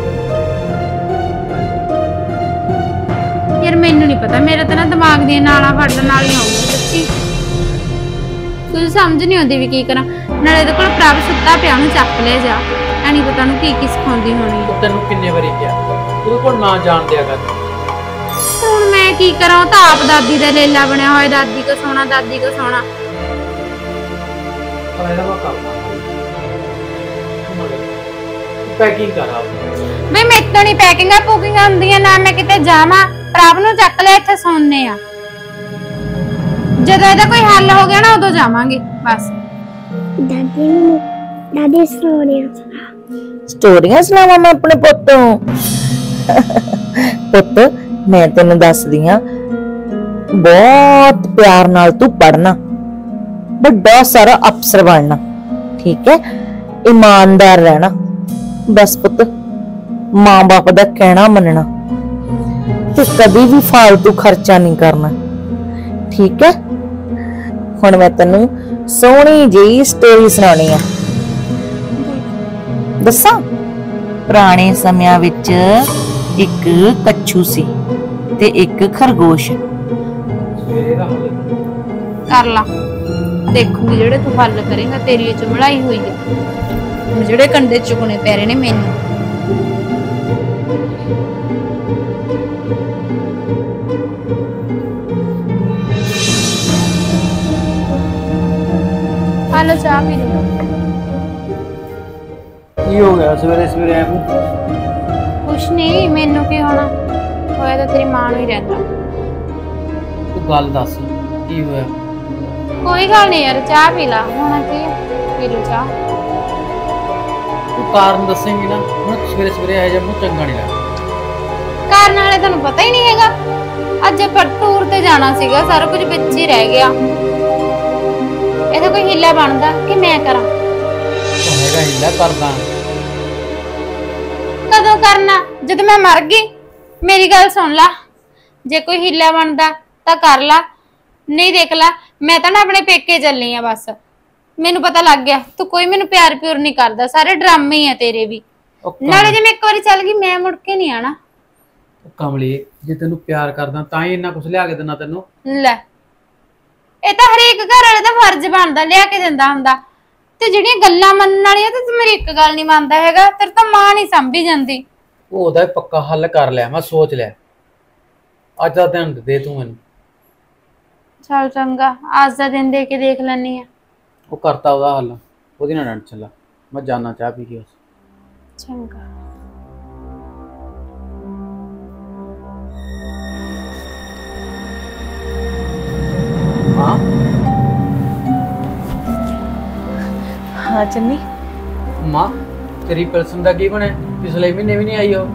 ਯਾਰ ਮੈਨੂੰ ਨਹੀਂ ਪਤਾ, ਮੇਰਾ ਤਾਂ ਨਾ ਦਿਮਾਗ ਦੀਆਂ ਨਾਲਾਂ ਫੜਨ ਵਾਲੀਆਂ ਹੋਊਗਾ ਸੱਚੀ। ਕੁਝ ਸਮਝ ਨਹੀਂ ਆਉਂਦੀ ਵੀ ਕੀ ਕਰਾਂ। ਨਾਲੇ ਇਹਦੇ ਕੋਲ ਪ੍ਰਭ ਸੁੱਤਾ ਪਿਆ, ਉਹਨੂੰ ਚੱਕ ਲਿਆ ਜਾ। ਐਨੀ ਪਤਾ ਨੂੰ ਕੀ ਸਿਖਾਉਂਦੀ ਹੋਣੀ। ਤੈਨੂੰ ਕਿੰਨੇ ਵਾਰੀ ਕਿਹਾ ਤੂੰ ਕੋਲ ਨਾ ਜਾਣ ਦਿਆ ਕਰ। ਹੁਣ ਮੈਂ ਕੀ ਕਰਾਂ? ਉਹ ਤਾਂ ਆਪ ਦਾਦੀ ਦਾ ਲੇਲਾ ਬਣਿਆ ਹੋਇਆ, ਦਾਦੀ ਕੋ ਸੋਣਾ, ਦਾਦੀ ਕੋ ਸੋਣਾ। ਪਰ ਇਹਦਾ ਮੈਂ ਕਰਦਾ ਪੈਕਿੰਗ ਕਰ ਆ ਬਈ ਮੇਰੇ ਤੋਂ ਨਹੀਂ ਪੈਕਿੰਗਾਂ ਪੂਕਿੰਗਾਂ ਹੁੰਦੀਆਂ ਨਾ। ਮੈਂ ਕਿਤੇ ਜਾਵਾਂ, ਪ੍ਰਭ ਨੂੰ ਚੱਕ ਲਿਆ, ਇੱਥੇ ਸੌਂਨੇ ਆ। ਜਦੋਂ ਇਹਦਾ ਕੋਈ ਹੱਲ ਹੋ ਗਿਆ ਨਾ ਉਦੋਂ ਜਾਵਾਂਗੇ ਬਸ। दादी स्टोरियां सुनावा मैं अपने पुत्त पुत्त मैं तेन दसदी हां, बहुत प्यार नाल तू पढ़ना, बड़ा सारा अफसर बनना, ठीक है? ईमानदार रहना बस पुत्त, मां बाप दा कहना मनना ते कभी भी फालतू खर्चा नहीं करना, ठीक है? हुण मैं तेनू सोहनी जी स्टोरी सुनानी है। दसा पुराने समयां विच एक कच्छू सी ते एक खरगोश। कर ला, देखूंगी जेड़े तू हल करेगा, तेरी चमड़ाई हुई है। जेड़े कंडे चुकने पै रहे ने मैनू। हेलो चाह पी लो। की हो गया सवेरे सवेरे ऐ मूंह? कुछ नहीं, मैनू की होना, होया तो तेरी मां नूं ही रहंदा। तू गल दस की होया? कोई गल नहीं यार, चाह पी ला। होना की है, पी लो चाह। तू कारण दसेंगी ना, हुण सवेरे सवेरे आए जा मूंह चंगा नहीं लगदा। कारण वाले तैनूं पता ही नहीं हैगा, अज पर टूर ते जाना सीगा, सारा कुछ विच ही रह गया। ਇਹਦਾ ਕੋਈ ਹੀਲਾ ਬਣਦਾ ਕਿ ਮੈਂ ਕਰਾਂ? ਹੈਗਾ ਹੀਲਾ ਕਰਦਾ। ਕਦੋਂ ਕਰਨਾ? ਜਦ ਮੈਂ ਮਰ ਗਈ। ਮੇਰੀ ਗੱਲ ਸੁਣ ਲਾ, ਜੇ ਕੋਈ ਹੀਲਾ ਬਣਦਾ ਤਾਂ ਕਰ ਲਾ, ਨਹੀਂ ਦੇਖ ਲਾ। ਮੈਂ ਤਾਂ ਨਾ ਆਪਣੇ ਪੇਕੇ ਚੱਲੀ ਆ ਬਸ। ਮੈਨੂੰ ਪਤਾ ਲੱਗ ਗਿਆ ਤੂੰ ਕੋਈ ਮੈਨੂੰ ਪਿਆਰ ਪਿਉਰ ਨਹੀਂ ਕਰਦਾ, ਸਾਰੇ ਡਰਾਮੇ ਹੀ ਆ ਤੇਰੇ ਵੀ। ਨਾਲੇ ਜੇ ਮੈਂ ਇੱਕ ਵਾਰੀ ਚੱਲ ਗਈ ਮੈਂ ਮੁੜ ਕੇ ਨਹੀਂ ਆਣਾ। ਕਮਲੀ, ਜੇ ਤੈਨੂੰ ਪਿਆਰ ਕਰਦਾ ਤਾਂ ਹੀ ਇੰਨਾ ਕੁਝ ਲਿਆ ਕੇ ਦਿੰਦਾ ਤੈਨੂੰ। ਲੈ, ਇਹ ਤਾਂ ਹਰੇਕ ਘਰ ਵਾਲੇ ਦਾ ਫਰਜ਼ ਬਣਦਾ ਲਿਆ ਕੇ ਦਿੰਦਾ ਹੁੰਦਾ। ਤੇ ਜਿਹੜੀਆਂ ਗੱਲਾਂ ਮੰਨਣ ਵਾਲੀਆਂ ਤੇ ਮੇਰੀ ਇੱਕ ਗੱਲ ਨਹੀਂ ਮੰਨਦਾ ਹੈਗਾ, ਤੇਰੇ ਤਾਂ ਮਾਂ ਨਹੀਂ ਸੰਭੀ ਜਾਂਦੀ। ਉਹਦਾ ਪੱਕਾ ਹੱਲ ਕਰ ਲਿਆ, ਮੈਂ ਸੋਚ ਲਿਆ। ਅੱਜ ਦਾ ਦਿਨ ਦੇ ਤੂੰ ਮੈਨੂੰ। चल चंगा आज का दिन दे के देख लैनी है। वो करता ਉਹਦਾ ਹੱਲ, ਉਹਦੀ ਨਾ ਟੈਨਸ਼ਨ ਲਾ। मैं जाना चाह पी के। चंगा हाँ हाँ चन्नी, माँ तेरी पेंशन का की बने? पिछले महीने भी नहीं आई हो।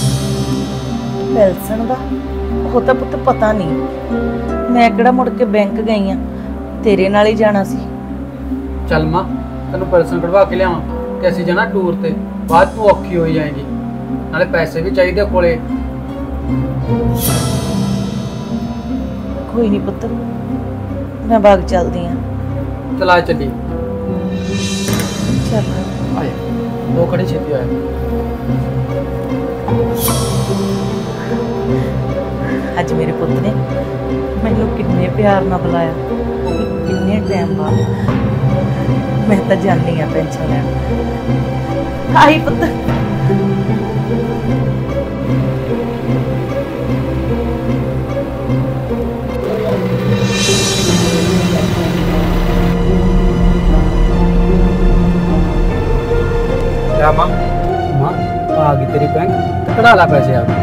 ਪੈਨਸ਼ਨ ਦਾ ਉਹ ਤਾਂ ਪੁੱਤ ਪਤਾ ਨਹੀਂ, ਮੈਂ ਕਿਹੜਾ ਮੁੜ ਕੇ ਬੈਂਕ ਗਈ ਆ, ਤੇਰੇ ਨਾਲ ਹੀ ਜਾਣਾ ਸੀ। चल माँ तेन पेंशन कढ़वा के लिया ते असीं जाना टूर ते, बाद तू औखी हो जाएगी, नाले पैसे भी चाहिए कोले। ਕੋਈ ਨਹੀਂ ਪੁੱਤ, ਮੈਂ ਬਾਗ ਚੱਲਦੀ ਆ। चला चली ਚੱਲ आया दो खड़ी छेती आया। ਅੱਜ ਮੇਰੇ ਪੁੱਤ ਨੇ ਮੈਨੂੰ ਕਿੰਨੇ ਪਿਆਰ ਨਾਲ ਬੁਲਾਇਆ, ਉਹ ਵੀ ਕਿੰਨੇ ਟਾਈਮ ਬਾਅਦ। ਮੈਂ ਤਾਂ ਜਾਣੀ ਆ ਪੈਨਸ਼ਨ ਲੈਣ। ਆਈ ਪੁੱਤ। क्या माँ? माँ आ गई तेरी बैंक, तो कढ़ा ला पैसे आप।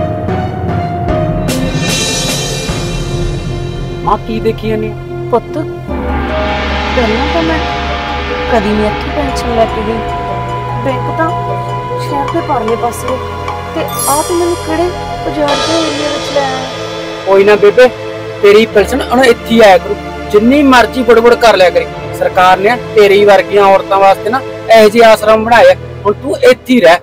माँ की देखी नहीं? ਪੁੱਤ ਪਹਿਲਾਂ ਤਾਂ ਮੈਂ ਕਦੀ ਨਹੀਂ ਇੱਥੇ ਪੈਨਸ਼ਨ ਲੈ ਕੇ ਗਈ, ਬੈਂਕ ਤਾਂ ਸ਼ਹਿਰ ਦੇ ਪਰਲੇ ਪਾਸੇ ਤੇ ਆ ਤੂੰ ਮੈਨੂੰ ਕਿਹੜੇ ਬਾਜ਼ਾਰ ਦੇ ਏਰੀਆ ਵਿੱਚ ਲੈ ਆਇਆ। कोई ना बेबे, तेरी पेंशन ਹੁਣ ਇੱਥੇ ਆਇਆ ਕਰੂ, ਜਿੰਨੀ ਮਰਜ਼ੀ ਬੜਬੜ ਕਰ ਲਿਆ ਕਰੀ। ਸਰਕਾਰ ਨੇ ਤੇਰੀ ਵਰਗੀਆਂ ਔਰਤਾਂ ਵਾਸਤੇ ਨਾ ਇਹੋ ਜਿਹੇ ਆਸ਼ਰਮ ਬਣਾਏ, ਹੁਣ ਤੂੰ ਇੱਥੇ ਹੀ ਰਹਿ।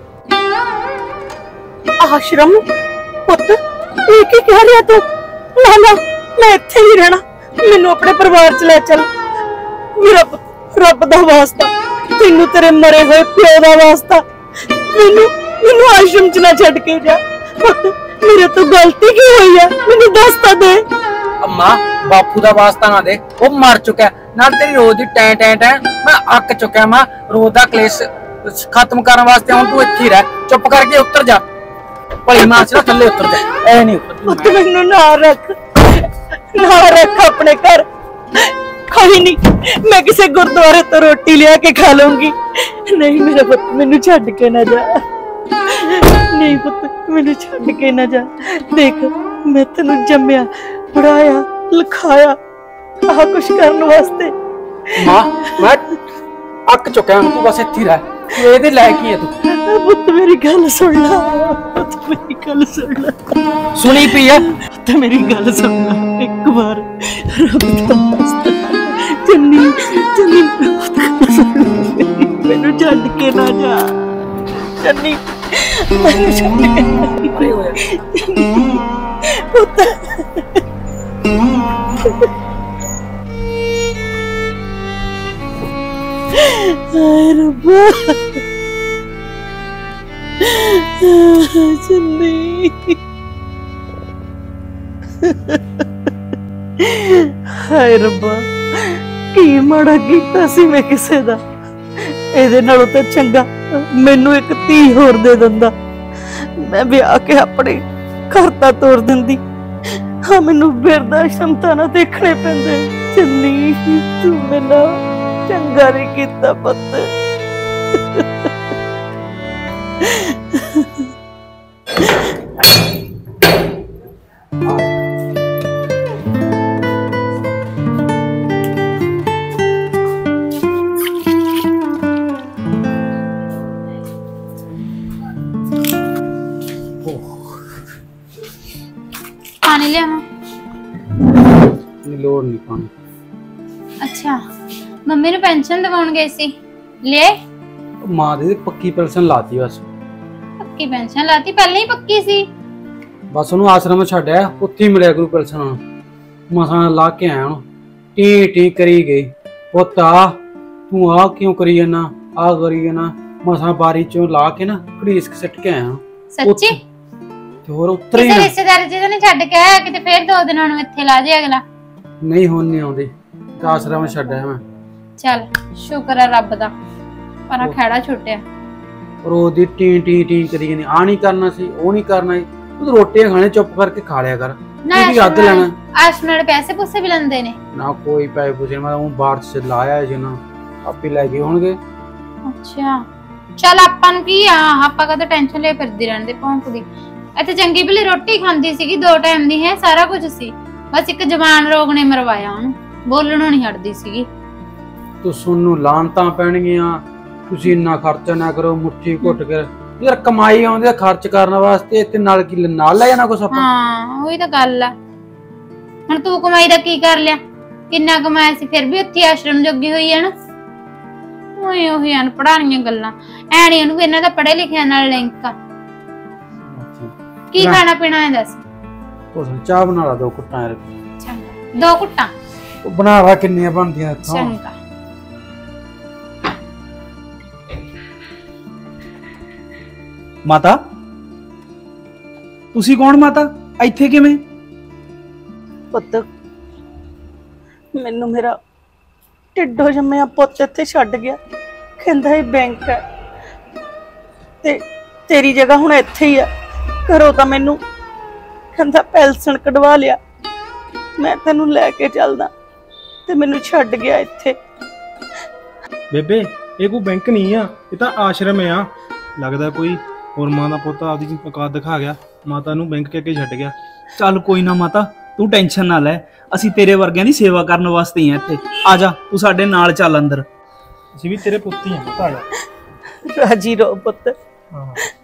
ਆਸ਼ਰਮ? ਪੁੱਤ ਇਹ ਕੀ ਕਹਿ ਰਿਹਾ ਤੂੰ? ਨਾ ਨਾ, ਮੈਂ ਇੱਥੇ ਹੀ ਰਹਿਣਾ, ਮੈਨੂੰ ਆਪਣੇ ਪਰਿਵਾਰ ਚ ਲੈ ਚੱਲ। ਮੇਰਾ ਰੱਬ ਦਾ ਵਾਸਤਾ, ਤੈਨੂੰ ਤੇਰੇ ਮਰੇ ਹੋਏ ਪਿਓ ਦਾ ਵਾਸਤਾ, ਮੈਨੂੰ ਆਸ਼ਰਮ ਚ ਨਾ ਛੱਡ ਕੇ ਜਾ। ਪੁੱਤ ਮੇਰੇ ਤੋਂ ਗਲਤੀ ਕੀ ਹੋਈ ਆ, ਮੈਨੂੰ ਦੱਸ ਤਾਂ ਦੇ। अम्मा बापू का वास्ता ना दे, वो मर चुका है ना। तेरी रोज दी टैं टैं टैं मैं अक चुका मां, रोज दा क्लेश खत्म करने वास्ते हुण तू इत्थे ही रह, चुप करके उतर जा। भली मां से ना थल्ले उतर जा, ऐ नहीं उतर। ਪੁੱਤ ਮੈਨੂੰ ਨਾ ਰੱਖ ਆਪਣੇ ਘਰ। ਕੋਈ ਨਹੀਂ, ਮੈਂ ਕਿਸੇ ਗੁਰਦੁਆਰੇ ਤੋਂ ਰੋਟੀ ਲਿਆ ਕੇ ਖਾ ਲੂੰਗੀ। ਨਹੀਂ ਮੇਰਾ ਪੁੱਤ, ਮੈਨੂੰ ਛੱਡ ਕੇ ਨਾ ਜਾ। ਨਹੀਂ ਪੁੱਤ, ਮੈਨੂੰ ਛੱਡ ਕੇ ਨਾ ਜਾ। ਦੇਖ ਮੈਂ ਤੈਨੂੰ ਜੰਮਿਆ, ਪੜਾਇਆ, ਲਿਖਾਇਆ, ਆਹ ਕੁਛ ਕਰਨ ਵਾਸਤੇ। मां मैं अक चुका हूं, तू बस इत्थे ही रह, तू ਇਹਦੇ ਲੈ ਕੀ ਹੈ ਤੂੰ? ਪੁੱਤ ਮੇਰੀ ਗੱਲ ਸੁਣ ਲੈ, ਪੁੱਤ ਮੇਰੀ ਗੱਲ ਸੁਣ ਲੈ। ਸੁਣੀ ਪਈ ਹੈ ਪੁੱਤ ਮੇਰੀ ਗੱਲ ਸੁਣ ਲੈ ਇੱਕ ਵਾਰ, ਰੱਬ ਦਾ ਵਾਸਤਾ। ਚੰਨੀ ਚੰਨੀ ਮੈਨੂੰ ਛੱਡ ਕੇ ਨਾ ਜਾ। ਚੰਨੀ ਮੈਨੂੰ ਛੱਡ ਕੇ ਨਾ ਜਾ। ਪੁੱਤ ਹਾਏ ਰੱਬਾ, ਚੰਨੀ ਹਾਏ ਰੱਬਾ, ਕੀ ਮਾੜਾ ਕੀਤਾ ਸੀ ਮੈਂ ਕਿਸੇ ਦਾ। ਇਹਦੇ ਨਾਲੋਂ ਤਾਂ ਚੰਗਾ ਮੈਨੂੰ ਇੱਕ ਧੀ ਹੋਰ ਦੇ ਦਿੰਦਾ, ਮੈਂ ਵਿਆਹ ਕੇ ਆਪਣੇ ਘਰ ਤਾਂ ਤੋਰ ਦਿੰਦੀ। ਹਾਂ ਮੈਨੂੰ ਬਿਰਧ ਆਸ਼ਰਮ ਤਾਂ ਨਾ ਦੇਖਣੇ ਪੈਂਦੇ। ਚੰਨੀ ਤੂੰ ਮੈਨੂੰ ਚੰਗਾ ਨਹੀਂ ਕੀਤਾ ਪੁੱਤ। पानी लिया मैं? लोड़ नहीं पानी। अच्छा मम्मी ने पेंशन दिवाउण गए सी, ले मां दी पक्की पेंशन लाती बस। पक्की पेंशन लाती, पहले ही पक्की सी। बस ਉਹਨੂੰ ਆਸ਼ਰਮ ਛੱਡਿਆ, ਉੱਥੇ ਹੀ ਮਿਲਿਆ ਕਰੂ ਪੈਨਸ਼ਨ। ਮਸਾਂ ਲਾ ਕੇ ਆਇਆ ਹੁਣ, ਟੀ ਟੀ ਕਰੀ ਗਈ। ਪੁੱਤਾ ਤੂੰ ਆ ਕਿਉਂ ਕਰੀ ਜਾਣਾ, ਆ ਕਰੀ ਜਾਣਾ। ਮਸਾਂ ਬਾਰੀ ਚੋਂ ਲਾ ਕੇ ਨਾ ਘੜੀਸ ਸਿੱਟ ਕੇ ਆਇਆ। सच्ची? ਤੇ ਹੋਰ ਉੱਤਰ ਹੀ ਕਿਸੇ ਨਾ। ਰਿਸ਼ਤੇਦਾਰ ਜੀ ਨੇ ਛੱਡ ਕੇ ਆਇਆ ਕਿਤੇ, ਫੇਰ 2 ਦਿਨਾਂ ਨੂੰ ਇੱਥੇ ਲਾ ਜੇ ਅਗਲਾ। ਨਹੀਂ ਹੁਣ ਨਹੀਂ ਆਉਂਦੀ, ਆਸ਼ਰਮ ਛੱਡਿਆ ਮੈਂ। ਚੱਲ ਸ਼ੁਕਰ ਹੈ ਰੱਬ ਦਾ, ਪਰ ਖੜਾ ਛੁੱਟਿਆ। ਰੋਜ਼ ਦੀ ਟੀ ਟੀ ਟੀ ਕਰੀ ਜਾਂਦੀ। ਆ ਨਹੀਂ ਕਰਨਾ ਸੀ, ਉਹ ਨਹੀਂ ਕਰਨਾ ਸੀ। ਤੂੰ ਰੋਟੀਆਂ ਖਾਣੇ ਚੁੱਪ ਕਰਕੇ ਖਾ ਲਿਆ ਕਰ। ਨਾ ਤੂੰ ਕੀ ਅੱਧ ਲੈਣਾ? ਆਸ਼ ਨਾਲ ਪੈਸੇ ਪੂਸੇ ਵੀ ਲੈਂਦੇ ਨੇ ਨਾ ਕੋਈ ਪੈਸੇ ਪੁੱਛੇ, ਮੈਂ ਉਹ ਬਾਹਰ ਚ ਲਾਇਆ ਜੀ ਨਾ, ਆਪੇ ਲੈ ਗਏ ਹੋਣਗੇ। ਅੱਛਾ ਚੱਲ ਆਪਾਂ ਨੂੰ ਕੀ ਆ, ਆਪਾਂ ਕਦੇ ਟੈਨਸ਼ਨ ਲੈ ਫਿਰਦੀ ਰਹਿੰਦੇ ਭੌਂਕਦੀ। ਇੱਥੇ ਚੰਗੀ ਭਲੀ ਰੋਟੀ ਖਾਂਦੀ ਸੀਗੀ 2 ਟਾਈਮ ਦੀ, ਹੈ ਸਾਰਾ ਕੁਝ ਸੀ, ਬਸ ਇੱਕ ਜ਼ਬਾਨ ਰੋਗ ਨੇ ਮਰਵਾਇਆ ਉਹਨੂੰ, ਬੋਲਣੋਂ ਨਹੀਂ ਹਟਦੀ ਸੀਗੀ। ਤੂੰ ਸੁਣ ਨੂੰ ਲਾਨਤਾਂ ਪੈਣਗੀਆਂ, ਤੁਸੀਂ ਇੰਨਾ ਖਰਚਾ ਨਾ ਕਰੋ, ਮੁੱਠੀ ਘੁੱਟ ਕੇ ਯਾਰ ਕਮਾਈ ਆਉਂਦੀ ਆ ਖਰਚ ਕਰਨ ਵਾਸਤੇ, ਤੇ ਨਾਲ ਕੀ ਨਾਲ ਲੈ ਜਾਣਾ ਕੁਛ ਆਪਾਂ। ਹਾਂ ਉਹੀ ਤਾਂ ਗੱਲ ਆ। ਹੁਣ ਤੂੰ ਕਮਾਈ ਦਾ ਕੀ ਕਰ ਲਿਆ, ਕਿੰਨਾ ਕਮਾਇਆ ਸੀ, ਫਿਰ ਵੀ ਉੱਥੇ ਆਸ਼ਰਮ ਜੋਗੀ ਹੋਈ ਹੈ ਨਾ। ਉਹੀ ਅਨਪੜ੍ਹਾਈਆਂ ਗੱਲਾਂ, ਐਣੀ ਉਹਨੂੰ ਇਹਨਾਂ ਦਾ ਪੜ੍ਹੇ ਲਿਖਿਆ ਨਾਲ ਲਿੰਕ ਆ। ਕੀ ਖਾਣਾ ਪੀਣਾ ਹੈ ਦੱਸ? ਤੂੰ ਚਾਹ ਬਣਾ ਲਾ 2 ਘੁੱਟਾਂ ਯਾਰ। ਚੰਗਾ 2 ਘੁੱਟਾਂ ਉਹ ਬਣਾ ਲਾ, ਕਿੰਨੀਆਂ ਬਣਦੀਆਂ ਇੱਥੋਂ। ਚੰਗਾ। ਮਾਤਾ ਤੁਸੀਂ ਕੌਣ ਮਾਤਾ, ਇੱਥੇ ਕਿਵੇਂ? ਪੁੱਤ ਮੈਨੂੰ ਮੇਰਾ ਢਿੱਡੋਂ ਜੰਮਿਆ ਪੁੱਤ ਇੱਥੇ ਛੱਡ ਗਿਆ, ਕਹਿੰਦਾ ਇਹ ਬੈਂਕ ਹੈ ਤੇ ਤੇਰੀ ਜਗ੍ਹਾ ਹੁਣ ਇੱਥੇ ਹੀ ਆ। ਘਰੋਂ ਤਾਂ ਮੈਨੂੰ ਕਹਿੰਦਾ ਪੈਨਸ਼ਨ ਕਢਵਾ ਲਿਆ, ਮੈਂ ਤੈਨੂੰ ਲੈ ਕੇ ਚੱਲਦਾ, ਤੇ ਮੈਨੂੰ ਛੱਡ ਗਿਆ ਇੱਥੇ। ਬੇਬੇ ਇਹ ਕੋਈ ਬੈਂਕ ਨਹੀਂ ਆ, ਇਹ ਤਾਂ ਆਸ਼ਰਮ ਆ। ਲੱਗਦਾ ਕੋਈ ਹੋਰ ਮਾਂ ਦਾ ਪੁੱਤ ਆਪਦੀ ਔਕਾਤ ਦਿਖਾ ਗਿਆ, ਮਾਤਾ ਨੂੰ ਬੈਂਕ ਕਹਿ ਕੇ ਛੱਡ ਗਿਆ। ਚੱਲ ਕੋਈ ਨਾ ਮਾਤਾ, ਤੂੰ ਟੈਨਸ਼ਨ ਨਾ ਲੈ, ਅਸੀਂ ਤੇਰੇ ਵਰਗਿਆਂ ਦੀ ਸੇਵਾ ਕਰਨ ਵਾਸਤੇ ਹੀ ਆ ਇੱਥੇ। ਆ ਜਾ ਤੂੰ ਸਾਡੇ ਨਾਲ ਚੱਲ ਅੰਦਰ, ਅਸੀਂ ਵੀ ਤੇਰੇ ਪੁੱਤ ਹੀ ਆ। ਆ ਜਾ। ਰਾਜੀ ਰਹੋ ਪੁੱਤ। ਹਾਂ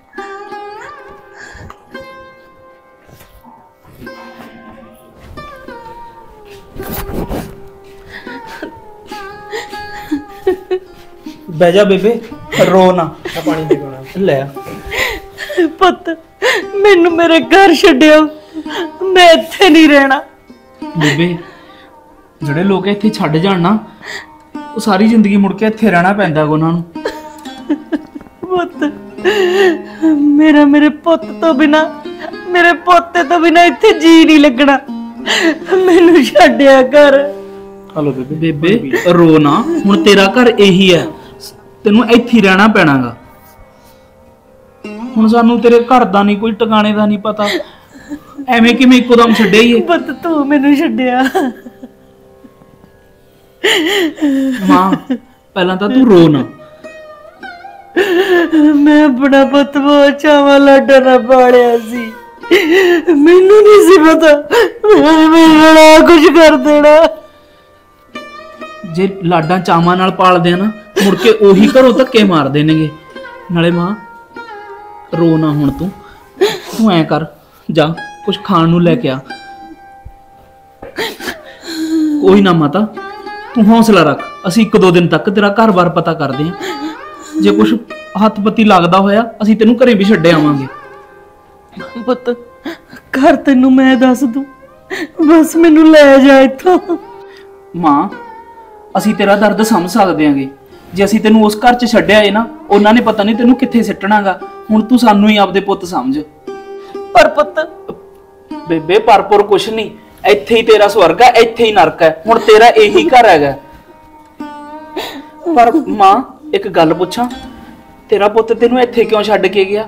ਬਹਿ ਜਾ ਬੇਬੇ, ਰੋ ਨਾ, ਪਾਣੀ ਦੇ ਕੋਣਾ ਲੈ ਆ। ਪੁੱਤ ਮੈਨੂੰ ਮੇਰੇ ਘਰ ਛੱਡਿਓ, ਮੈਂ ਇੱਥੇ ਨਹੀਂ ਰਹਿਣਾ। ਬੇਬੇ ਜਿਹੜੇ ਲੋਕ ਇੱਥੇ ਛੱਡ ਜਾਣ ਨਾ, ਉਹ ਸਾਰੀ ਜ਼ਿੰਦਗੀ ਮੁੜ ਕੇ ਇੱਥੇ ਰਹਿਣਾ ਪੈਂਦਾ ਉਹਨਾਂ ਨੂੰ। ਪੁੱਤ ਮੇਰੇ ਪੁੱਤ ਤੋਂ ਬਿਨਾ, ਮੇਰੇ ਪੋਤੇ ਤੋਂ ਬਿਨਾ ਇੱਥੇ ਜੀ ਨਹੀਂ ਲੱਗਣਾ, ਮੈਨੂੰ ਛੱਡਿਆ ਕਰ। ਹਲੋ ਬੇਬੇ, ਬੇਬੇ ਰੋ ਨਾ, ਹੁਣ ਤੇਰਾ ਘਰ ਇਹੀ ਹੈ, ਤੈਨੂੰ ਇੱਥੇ ਹੀ ਰਹਿਣਾ ਪੈਣਾਗਾ। ਹੁਣ ਸਾਨੂੰ ਤੇਰੇ ਘਰ ਦਾ ਨਹੀਂ, ਕੋਈ ਟਿਕਾਣੇ ਦਾ ਨਹੀਂ ਪਤਾ, ਐਵੇਂ ਕਿਵੇਂ ਇੱਕੋਦਮ ਛੱਡਿਆ ਹੀ ਪੁੱਤ ਤੂੰ ਮੈਨੂੰ ਛੱਡਿਆ। ਮਾਂ ਪਹਿਲਾਂ ਤਾਂ ਤੂੰ ਰੋ ਨਾ। ਮੈਂ ਆਪਣਾ ਪੁੱਤ ਬਹੁਤ ਚਾਵਾਂ ਲਾਡਾਂ ਨਾਲ ਪਾਲਿਆ ਸੀ, ਮੈਨੂੰ ਨਹੀਂ ਸੀ ਪਤਾ ਮੇਰੇ ਨਾਲ ਕੁਝ ਕਰ ਦੇਣਾ। ਜੇ ਲਾਡਾਂ ਚਾਵਾਂ ਨਾਲ ਪਾਲਦੇ ਆ ਨਾ, ਮੁੜ ਕੇ ਉਹੀ ਘਰੋਂ ਧੱਕੇ ਮਾਰ ਦੇਣਗੇ। ਨਾਲੇ ਮਾਂ ਰੋ ਨਾ ਹੁਣ, ਤੂੰ ਐ ਕਰ, ਜਾ ਕੁਝ ਖਾਣ ਨੂੰ ਲੈ ਕੇ ਆ। ਕੋਈ ਨਾ ਮਾਤਾ, ਤੂੰ ਹੌਸਲਾ ਰੱਖ, ਅਸੀਂ 1-2 ਦਿਨ ਤੱਕ ਤੇਰਾ ਘਰ-ਬਾਰ ਪਤਾ ਕਰਦੇ ਹਾਂ। ਜੇ ਕੁਝ ਹੱਥ ਪੱਤੀ ਲੱਗਦਾ ਹੋਇਆ, ਅਸੀਂ ਤੈਨੂੰ ਘਰੇ ਵੀ ਛੱਡ ਆਵਾਂਗੇ। ਪੁੱਤ ਘਰ ਤੈਨੂੰ ਮੈਂ ਦੱਸ ਦੂੰ, ਬਸ ਮੈਨੂੰ ਲੈ ਜਾ ਇੱਥੋਂ। ਮਾਂ ਅਸੀਂ ਤੇਰਾ ਦਰਦ ਸਮਝ ਸਕਦੇ ਆਂਗੇ, ਜੇ ਅਸੀਂ ਤੈਨੂੰ ਉਸ ਘਰ 'ਚ ਛੱਡਿਆ ਏ ਨਾ, ਉਹਨਾਂ ਨੇ ਪਤਾ ਨਹੀਂ ਤੈਨੂੰ ਕਿੱਥੇ ਸਿੱਟਣਾਗਾ। ਹੁਣ ਤੂੰ ਸਾਨੂੰ ਹੀ ਆਪਦੇ ਪੁੱਤ ਸਮਝ। ਪਰ ਪੁੱਤ ਬੇਬੇ ਪਰਪੁਰ ਕੁਛ ਨਹੀਂ, ਇੱਥੇ ਹੀ ਤੇਰਾ ਸਵਰਗ ਹੈ, ਇੱਥੇ ਹੀ ਨਰਕ ਹੈ। ਹੁਣ ਤੇਰਾ ਇਹੀ ਘਰ ਹੈਗਾ। ਪਰ ਮਾਂ ਇੱਕ ਗੱਲ ਪੁੱਛਾਂ, ਤੇਰਾ ਪੁੱਤ ਤੈਨੂੰ ਇੱਥੇ ਕਿਉਂ ਛੱਡ ਕੇ ਗਿਆ?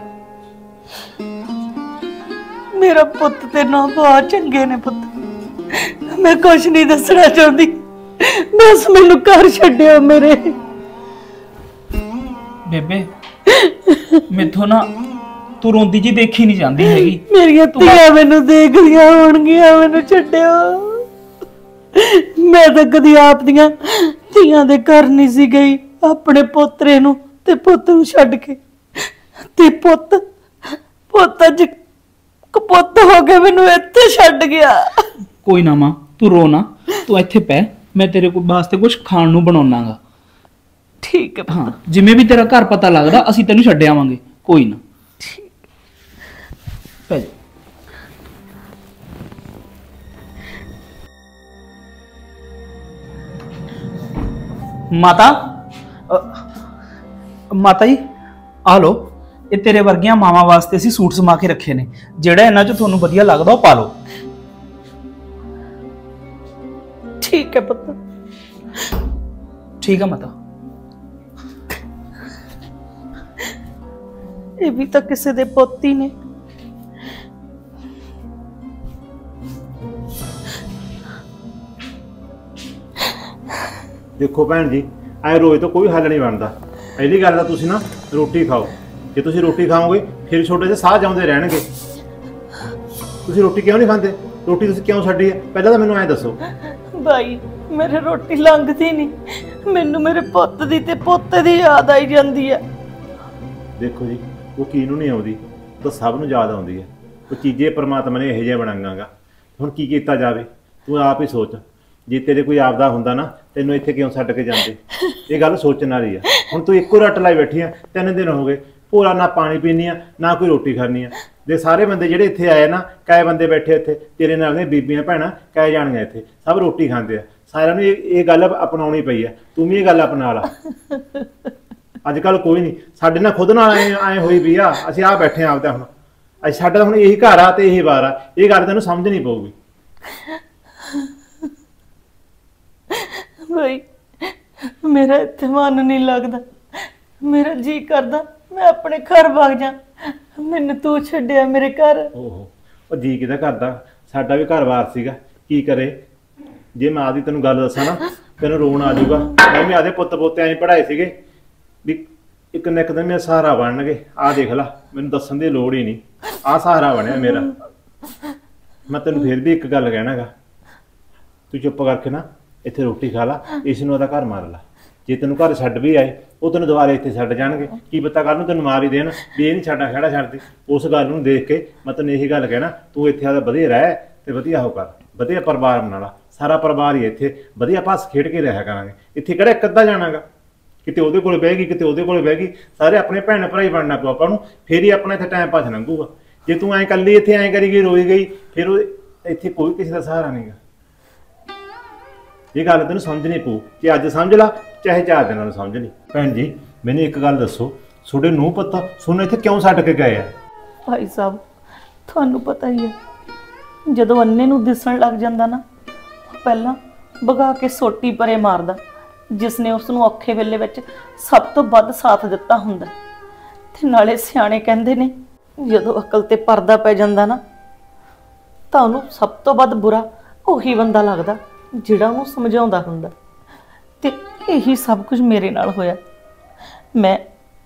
ਮੇਰਾ ਪੁੱਤ ਤੇ ਨਾ ਬਹੁਤ ਚੰਗੇ ਨੇ ਪੁੱਤ, ਮੈਂ ਕੁਝ ਨਹੀਂ ਦੱਸਣਾ ਚਾਹੁੰਦੀ, ਬਸ ਮੈਨੂੰ ਘਰ ਛੱਡਿਓ ਮੇਰੇ। ਬੇਬੇ ਮੈਥੋਂ ਨਾ ਤੂੰ ਰੋਂਦੀ ਜੀ ਦੇਖੀ ਨਹੀਂ ਜਾਂਦੀ ਹੈਗੀ। ਮੇਰੀਆਂ ਧੀਆਂ ਮੈਨੂੰ ਦੇਖਦੀਆਂ ਹੋਣਗੀਆਂ, ਮੈਨੂੰ ਛੱਡਿਓ। ਮੈਂ ਤਾਂ ਕਦੀ ਆਪ ਦੀਆਂ ਧੀਆਂ ਦੇ ਘਰ ਨਹੀਂ ਸੀ ਗਈ, ਆਪਣੇ ਪੋਤਰੇ ਨੂੰ ਤੇ ਪੁੱਤ ਨੂੰ ਛੱਡ ਕੇ। ਤੇ ਪੁੱਤ ਅੱਜ ਕਪੁੱਤ ਹੋ ਕੇ ਮੈਨੂੰ ਇੱਥੇ ਛੱਡ ਗਿਆ। ਕੋਈ ਨਾ ਮਾਂ ਤੂੰ ਰੋ ਨਾ, ਤੂੰ ਇੱਥੇ ਪੈ, ਮੈਂ ਤੇਰੇ ਕੋਲ ਵਾਸਤੇ ਕੁਝ ਖਾਣ ਨੂੰ ਬਣਾਉਣਾਗਾ। ਠੀਕ ਹੈ ਹਾਂ, ਜਿਵੇਂ ਵੀ ਤੇਰਾ ਘਰ ਪਤਾ ਲੱਗਦਾ ਅਸੀਂ ਤੈਨੂੰ ਛੱਡ ਆਵਾਂਗੇ। ਕੋਈ ਨਾ ਪੈ ਜਾ। ਮਾਤਾ ਜੀ ਆ ਲੋ, ਇਹ ਤੇਰੇ ਵਰਗੀਆਂ ਮਾਵਾਂ ਵਾਸਤੇ ਅਸੀਂ ਸੂਟ ਸਮਾ ਕੇ ਰੱਖੇ ਨੇ, ਜਿਹੜਾ ਇਹਨਾਂ ਚੋਂ ਤੁਹਾਨੂੰ ਵਧੀਆ ਲੱਗਦਾ ਉਹ ਪਾ ਲਓ। ਠੀਕ ਹੈ ਪੁੱਤ। ਠੀਕ ਹੈ ਮਾਤਾ। ਇਹ ਵੀ ਤਾਂ ਕਿਸੇ ਦੇ ਪੁੱਤ ਹੀ ਨੇ, ਦੇਖੋ ਭੈਣ ਜੀ, ਐ ਰੋਜ਼ ਤੋਂ ਕੋਈ ਹੱਲ ਨਹੀਂ ਬਣਦਾ। ਪਹਿਲੀ ਗੱਲ ਤਾਂ ਤੁਸੀਂ ਨਾ ਰੋਟੀ ਖਾਓ। ਜੇ ਤੁਸੀਂ ਰੋਟੀ ਖਾਓਗੇ ਫਿਰ ਛੋਟੇ ਜਿਹੇ ਸਾਹ ਜਾਉਂਦੇ ਰਹਿਣਗੇ। ਤੁਸੀਂ ਰੋਟੀ ਕਿਉਂ ਨਹੀਂ ਖਾਂਦੇ? ਰੋਟੀ ਤੁਸੀਂ ਕਿਉਂ ਛੱਡੀ ਹੈ? ਪਹਿਲਾਂ ਤਾਂ ਮੈਨੂੰ ਐਂ ਦੱਸੋ। ਭਾਈ ਮੇਰੇ ਰੋਟੀ ਲੰਘਦੀ ਨਹੀਂ, ਮੈਨੂੰ ਮੇਰੇ ਪੁੱਤ ਦੀ ਤੇ ਪੋਤੇ ਦੀ ਯਾਦ ਆਈ ਜਾਂਦੀ ਹੈ। ਦੇਖੋ ਜੀ, ਉਹ ਕਿਹਨੂੰ ਨਹੀਂ ਆਉਂਦੀ, ਤਾਂ ਸਭ ਨੂੰ ਯਾਦ ਆਉਂਦੀ ਹੈ। ਉਹ ਚੀਜ਼ੇ ਪਰਮਾਤਮਾ ਨੇ ਇਹੋ ਜਿਹਾ ਬਣਾਈਆਂਗਾ। ਹੁਣ ਕੀ ਕੀਤਾ ਜਾਵੇ, ਤੂੰ ਆਪ ਹੀ ਸੋਚ। ਜੇ ਤੇਰੇ ਕੋਈ ਆਪਦਾ ਹੁੰਦਾ ਨਾ, ਤੈਨੂੰ ਇੱਥੇ ਕਿਉਂ ਛੱਡ ਕੇ ਜਾਂਦੇ? ਇਹ ਗੱਲ ਸੋਚਣ ਵਾਲੀ ਆ। ਹੁਣ ਤੂੰ ਇੱਕੋ ਰੱਟ ਲਾਈ ਬੈਠੀ ਆ, 3 ਦਿਨ ਹੋ ਗਏ, ਪੂਰਾ ਨਾ ਪਾਣੀ ਪੀਣੀ ਆ ਨਾ ਕੋਈ ਰੋਟੀ ਖਾਣੀ ਆ। ਦੇ ਸਾਰੇ ਬੰਦੇ ਜਿਹੜੇ ਇੱਥੇ ਆਏ ਨਾ, ਕਈ ਬੰਦੇ ਬੈਠੇ ਇੱਥੇ ਤੇਰੇ ਨਾਲ ਨੇ, ਬੀਬੀਆਂ ਭੈਣਾਂ ਕਈ ਜਾਣੀਆਂ ਇੱਥੇ, ਸਭ ਰੋਟੀ ਖਾਂਦੇ ਆ। ਸਾਰਿਆਂ ਨੂੰ ਇਹ ਗੱਲ ਅਪਣਾਉਣੀ ਪਈ ਆ। ਤੂੰ ਵੀ ਇਹ ਗੱਲ ਅਪਣਾ ਲਾ। ਅੱਜ ਕੱਲ ਕੋਈ ਨਹੀਂ, ਸਾਡੇ ਨਾਲ ਖੁਦ ਨਾਲ ਐ ਹੋਈ ਵੀ ਆ। ਅਸੀਂ ਆ ਬੈਠੇ ਆ ਆਪਦਾ। ਹੁਣ ਅੱਜ ਸਾਡਾ ਹੁਣ ਇਹੀ ਘਰ ਆ ਤੇ ਇਹੀ ਵਾਰ ਆ। ਇਹ ਗੱਲ ਤੈਨੂੰ ਸਮਝਣੀ ਪਊਗੀ। ਭਾਈ ਮੇਰਾ ਇੱਥੇ ਮਨ ਨਹੀਂ ਲੱਗਦਾ, ਮੇਰਾ ਜੀ ਕਰਦਾ ਮੈਂ ਆਪਣੇ ਘਰ ਵਗ ਜਾ। ਮੈਨੂੰ ਤੂੰ ਛੱਡਿਆ ਮੇਰੇ ਘਰ। ਓਹੋ, ਉਹ ਜੀ ਕਿਹਦਾ ਕਰਦਾ? ਸਾਡਾ ਵੀ ਘਰ-ਬਾਰ ਸੀਗਾ। ਕੀ ਕਰੇ? ਜੇ ਮੈਂ ਆਦੀ ਤੈਨੂੰ ਗੱਲ ਦੱਸਾਂ ਨਾ, ਤੈਨੂੰ ਰੋਣ ਆ ਜਾਊਗਾ। ਮੈਂ ਵੀ ਆਦੇ ਪੁੱਤ ਪੋਤਿਆਂ 'ਚ ਪੜ੍ਹਾਏ ਸੀਗੇ ਵੀ ਇੱਕ ਨਾ ਇੱਕ ਦਿਨ ਮੇਰਾ ਸਹਾਰਾ ਬਣਨਗੇ। ਆਹ ਦੇਖ ਲਾ, ਮੈਨੂੰ ਦੱਸਣ ਦੀ ਲੋੜ ਹੀ ਨਹੀਂ। ਆਹ ਸਹਾਰਾ ਬਣਿਆ ਮੇਰਾ। ਮੈਂ ਤੈਨੂੰ ਫਿਰ ਵੀ ਇੱਕ ਗੱਲ ਕਹਿਣਾਗਾ, ਤੂੰ ਚੁੱਪ ਕਰਕੇ ਨਾ ਇੱਥੇ ਰੋਟੀ ਖਾ ਲਾ। ਇਸ ਨੂੰ ਉਹਦਾ ਘਰ ਮਾਰ ਲਾ। ਜੇ ਤੈਨੂੰ ਘਰ ਛੱਡ ਵੀ ਆਏ, ਉਹ ਤੈਨੂੰ ਦੁਬਾਰੇ ਇੱਥੇ ਛੱਡ ਜਾਣਗੇ। ਕੀ ਪਤਾ ਕੱਲ ਨੂੰ ਤੈਨੂੰ ਮਾਰ ਹੀ ਦੇਣ ਵੀ ਇਹ ਨਹੀਂ ਛੱਡਾ ਖੜਾ ਛੱਡਦੀ। ਉਸ ਗੱਲ ਨੂੰ ਦੇਖ ਕੇ ਮੈਂ ਤੈਨੂੰ ਇਹੀ ਗੱਲ ਕਹਿਣਾ, ਤੂੰ ਇੱਥੇ ਆਦਾ ਵਧੀਆ ਰਹਿ ਤੇ ਵਧੀਆ ਹੋ ਕਰ, ਵਧੀਆ ਪਰਿਵਾਰ ਬਣਾ ਲਾ। ਸਾਰਾ ਪਰਿਵਾਰ ਹੀ ਇੱਥੇ ਵਧੀਆ ਭੱਸ ਖੇਡ ਕੇ ਰਿਹਾ ਕਰਾਂਗੇ। ਇੱਥੇ ਕਿਹੜਾ ਇੱਕ ਅੱਧਾ ਜਾਣਾਗਾ, ਕਿਤੇ ਉਹਦੇ ਕੋਲ ਬਹਿ ਗਈ, ਕਿਤੇ ਉਹਦੇ ਕੋਲ ਬਹਿ ਗਈ। ਸਾਰੇ ਆਪਣੇ ਭੈਣ ਭਰਾ ਹੀ ਬਣਨਾ ਪਊ ਆਪਾਂ ਨੂੰ, ਫੇਰ ਹੀ ਆਪਣਾ ਇੱਥੇ ਟਾਈਮ ਪਾਸ ਲੰਘੂਗਾ। ਜੇ ਤੂੰ ਐਂ ਇਕੱਲੀ ਇੱਥੇ ਐਂ ਕਰੀ ਗਈ, ਰੋਈ ਗਈ, ਫਿਰ ਉਹ ਇੱਥੇ ਕੋਈ ਕਿਸੇ ਦਾ ਸਹਾਰਾ ਨਹੀਂਗਾ। ਇਹ ਗੱਲ ਤੈਨੂੰ ਸਮਝਣੀ ਪਊ। ਜੇ ਅੱਜ ਸਮਝ ਲਾ, ਚਾਹੇ 4 ਦਿਨਾਂ ਨੂੰ ਸਮਝ ਲਈ। ਭੈਣ ਜੀ, ਮੈਨੂੰ ਇੱਕ ਗੱਲ ਦੱਸੋ, ਤੁਹਾਡੇ ਨੂੰਹ ਪੁੱਤ ਤੁਹਾਨੂੰ ਇੱਥੇ ਕਿਉਂ ਛੱਡ ਕੇ ਗਏ ਆ? ਭਾਈ ਸਾਹਿਬ ਤੁਹਾਨੂੰ ਪਤਾ ਹੀ ਹੈ, ਜਦੋਂ ਅੰਨੇ ਨੂੰ ਦਿਸਣ ਲੱਗ ਜਾਂਦਾ ਨਾ, ਪਹਿਲਾਂ ਭਗਾ ਕੇ ਸੋਟੀ ਪਰੇ ਮਾਰਦਾ, ਜਿਸ ਨੇ ਉਸ ਨੂੰ ਔਖੇ ਵੇਲੇ ਵਿੱਚ ਸਭ ਤੋਂ ਵੱਧ ਸਾਥ ਦਿੱਤਾ ਹੁੰਦਾ। ਤੇ ਨਾਲੇ ਸਿਆਣੇ ਕਹਿੰਦੇ ਨੇ, ਜਦੋਂ ਅਕਲ ਤੇ ਪਰਦਾ ਪੈ ਜਾਂਦਾ ਨਾ, ਤਾਂ ਉਹਨੂੰ ਸਭ ਤੋਂ ਵੱਧ ਬੁਰਾ ਉਹੀ ਬੰਦਾ ਲੱਗਦਾ ਜਿਹੜਾ ਉਹਨੂੰ ਸਮਝਾਉਂਦਾ ਹੁੰਦਾ। ਤੇ ਇਹੀ ਸਭ ਕੁਝ ਮੇਰੇ ਨਾਲ ਹੋਇਆ। ਮੈਂ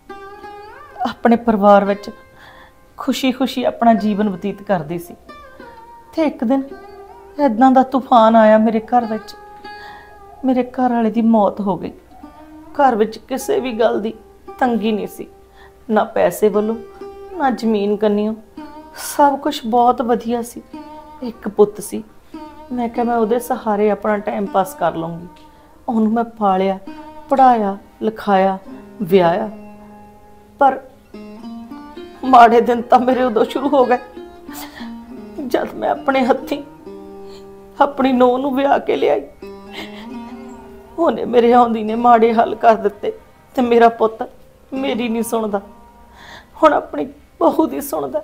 ਆਪਣੇ ਪਰਿਵਾਰ ਵਿੱਚ ਖੁਸ਼ੀ-ਖੁਸ਼ੀ ਆਪਣਾ ਜੀਵਨ ਬਤੀਤ ਕਰਦੀ ਸੀ, ਤੇ ਇੱਕ ਦਿਨ ਇਦਾਂ ਦਾ ਤੂਫਾਨ ਆਇਆ ਮੇਰੇ ਘਰ ਵਿੱਚ। ਮੇਰੇ ਘਰ ਵਾਲੇ ਦੀ ਮੌਤ ਹੋ ਗਈ। ਘਰ ਵਿੱਚ ਕਿਸੇ ਵੀ ਗੱਲ ਦੀ ਤੰਗੀ ਨਹੀਂ ਸੀ, ਨਾ ਪੈਸੇ ਵੱਲੋਂ ਨਾ ਜ਼ਮੀਨ ਕੰਨਿਓ। ਸਭ ਕੁਝ ਬਹੁਤ ਵਧੀਆ ਸੀ। ਇੱਕ ਪੁੱਤ ਸੀ। ਮੈਂ ਕਿਹਾ ਮੈਂ ਉਹਦੇ ਸਹਾਰੇ ਆਪਣਾ ਟਾਈਮ ਪਾਸ ਕਰ ਲਵਾਂਗੀ। ਉਹਨੂੰ ਮੈਂ ਪਾਲਿਆ, ਪੜ੍ਹਾਇਆ, ਲਿਖਾਇਆ, ਵਿਆਹਿਆ। ਪਰ ਮਾੜੇ ਦਿਨ ਤਾਂ ਮੇਰੇ ਉਦੋਂ ਸ਼ੁਰੂ ਹੋ ਗਏ, ਜਦ ਮੈਂ ਆਪਣੇ ਹੱਥੀਂ ਆਪਣੀ ਨੂੰਹ ਨੂੰ ਵਿਆਹ ਕੇ ਲਿਆਈ। ਉਹਨੇ ਮੇਰੇ ਆਉਂਦੀ ਨੇ ਮਾੜੇ ਹੱਲ ਕਰ ਦਿੱਤੇ, ਤੇ ਮੇਰਾ ਪੁੱਤ ਮੇਰੀ ਨਹੀਂ ਸੁਣਦਾ, ਹੁਣ ਆਪਣੀ ਬਹੂ ਦੀ ਸੁਣਦਾ।